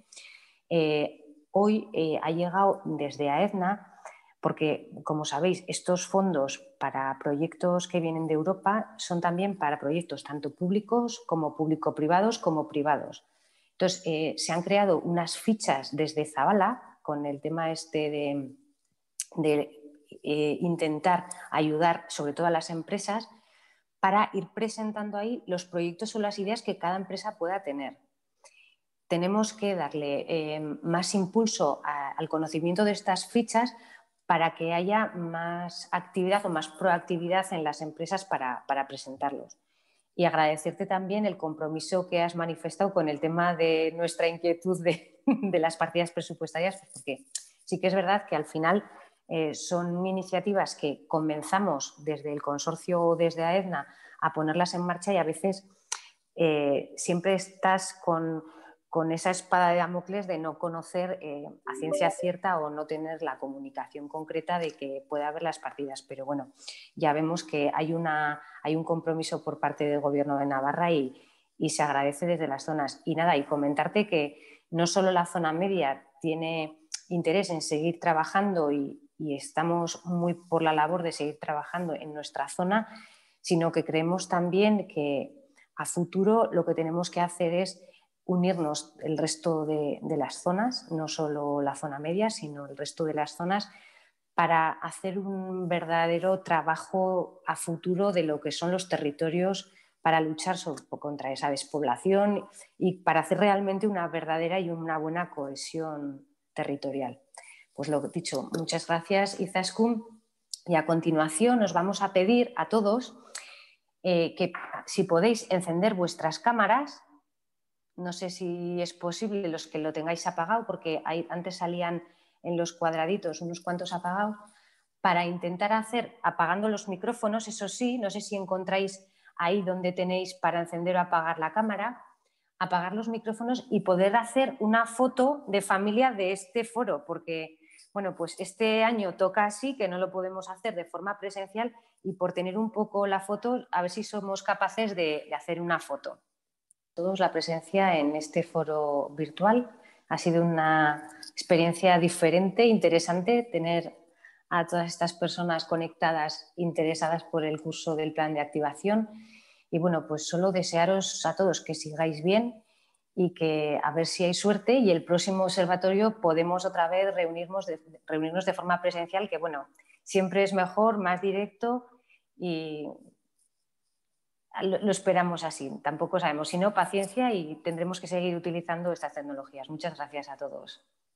eh, hoy eh, ha llegado desde AEDNA, porque, como sabéis, estos fondos para proyectos que vienen de Europa son también para proyectos tanto públicos como público-privados como privados. Entonces, eh, se han creado unas fichas desde Zabala con el tema este de, de eh, intentar ayudar sobre todo a las empresas para ir presentando ahí los proyectos o las ideas que cada empresa pueda tener. Tenemos que darle eh, más impulso a, al conocimiento de estas fichas para que haya más actividad o más proactividad en las empresas para, para presentarlos. Y agradecerte también el compromiso que has manifestado con el tema de nuestra inquietud de, de las partidas presupuestarias, porque sí que es verdad que al final eh, son iniciativas que comenzamos desde el consorcio o desde AEDNA a ponerlas en marcha y a veces eh, siempre estás con... con esa espada de Damocles de no conocer eh, a ciencia cierta o no tener la comunicación concreta de que pueda haber las partidas. Pero bueno, ya vemos que hay, una, hay un compromiso por parte del Gobierno de Navarra y, y se agradece desde las zonas. Y nada, y comentarte que no solo la zona media tiene interés en seguir trabajando y, y estamos muy por la labor de seguir trabajando en nuestra zona, sino que creemos también que a futuro lo que tenemos que hacer es unirnos el resto de, de las zonas, no solo la zona media, sino el resto de las zonas, para hacer un verdadero trabajo a futuro de lo que son los territorios para luchar sobre, contra esa despoblación y para hacer realmente una verdadera y una buena cohesión territorial. Pues lo dicho, muchas gracias, Izaskun. Y a continuación os vamos a pedir a todos eh, que si podéis encender vuestras cámaras. No sé si es posible los que lo tengáis apagado, porque hay, antes salían en los cuadraditos unos cuantos apagados, para intentar hacer, apagando los micrófonos, eso sí, no sé si encontráis ahí donde tenéis para encender o apagar la cámara, apagar los micrófonos y poder hacer una foto de familia de este foro, porque Bueno, pues este año toca así, que no lo podemos hacer de forma presencial, y por tener un poco la foto, a ver si somos capaces de, de hacer una foto. Todos la presencia en este foro virtual. Ha sido una experiencia diferente, interesante, tener a todas estas personas conectadas, interesadas por el curso del plan de activación. Y bueno, pues solo desearos a todos que sigáis bien y que a ver si hay suerte y el próximo observatorio podemos otra vez reunirnos de, reunirnos de forma presencial, que bueno, siempre es mejor, más directo y lo, lo esperamos así. Tampoco sabemos, si no, paciencia y tendremos que seguir utilizando estas tecnologías. Muchas gracias a todos.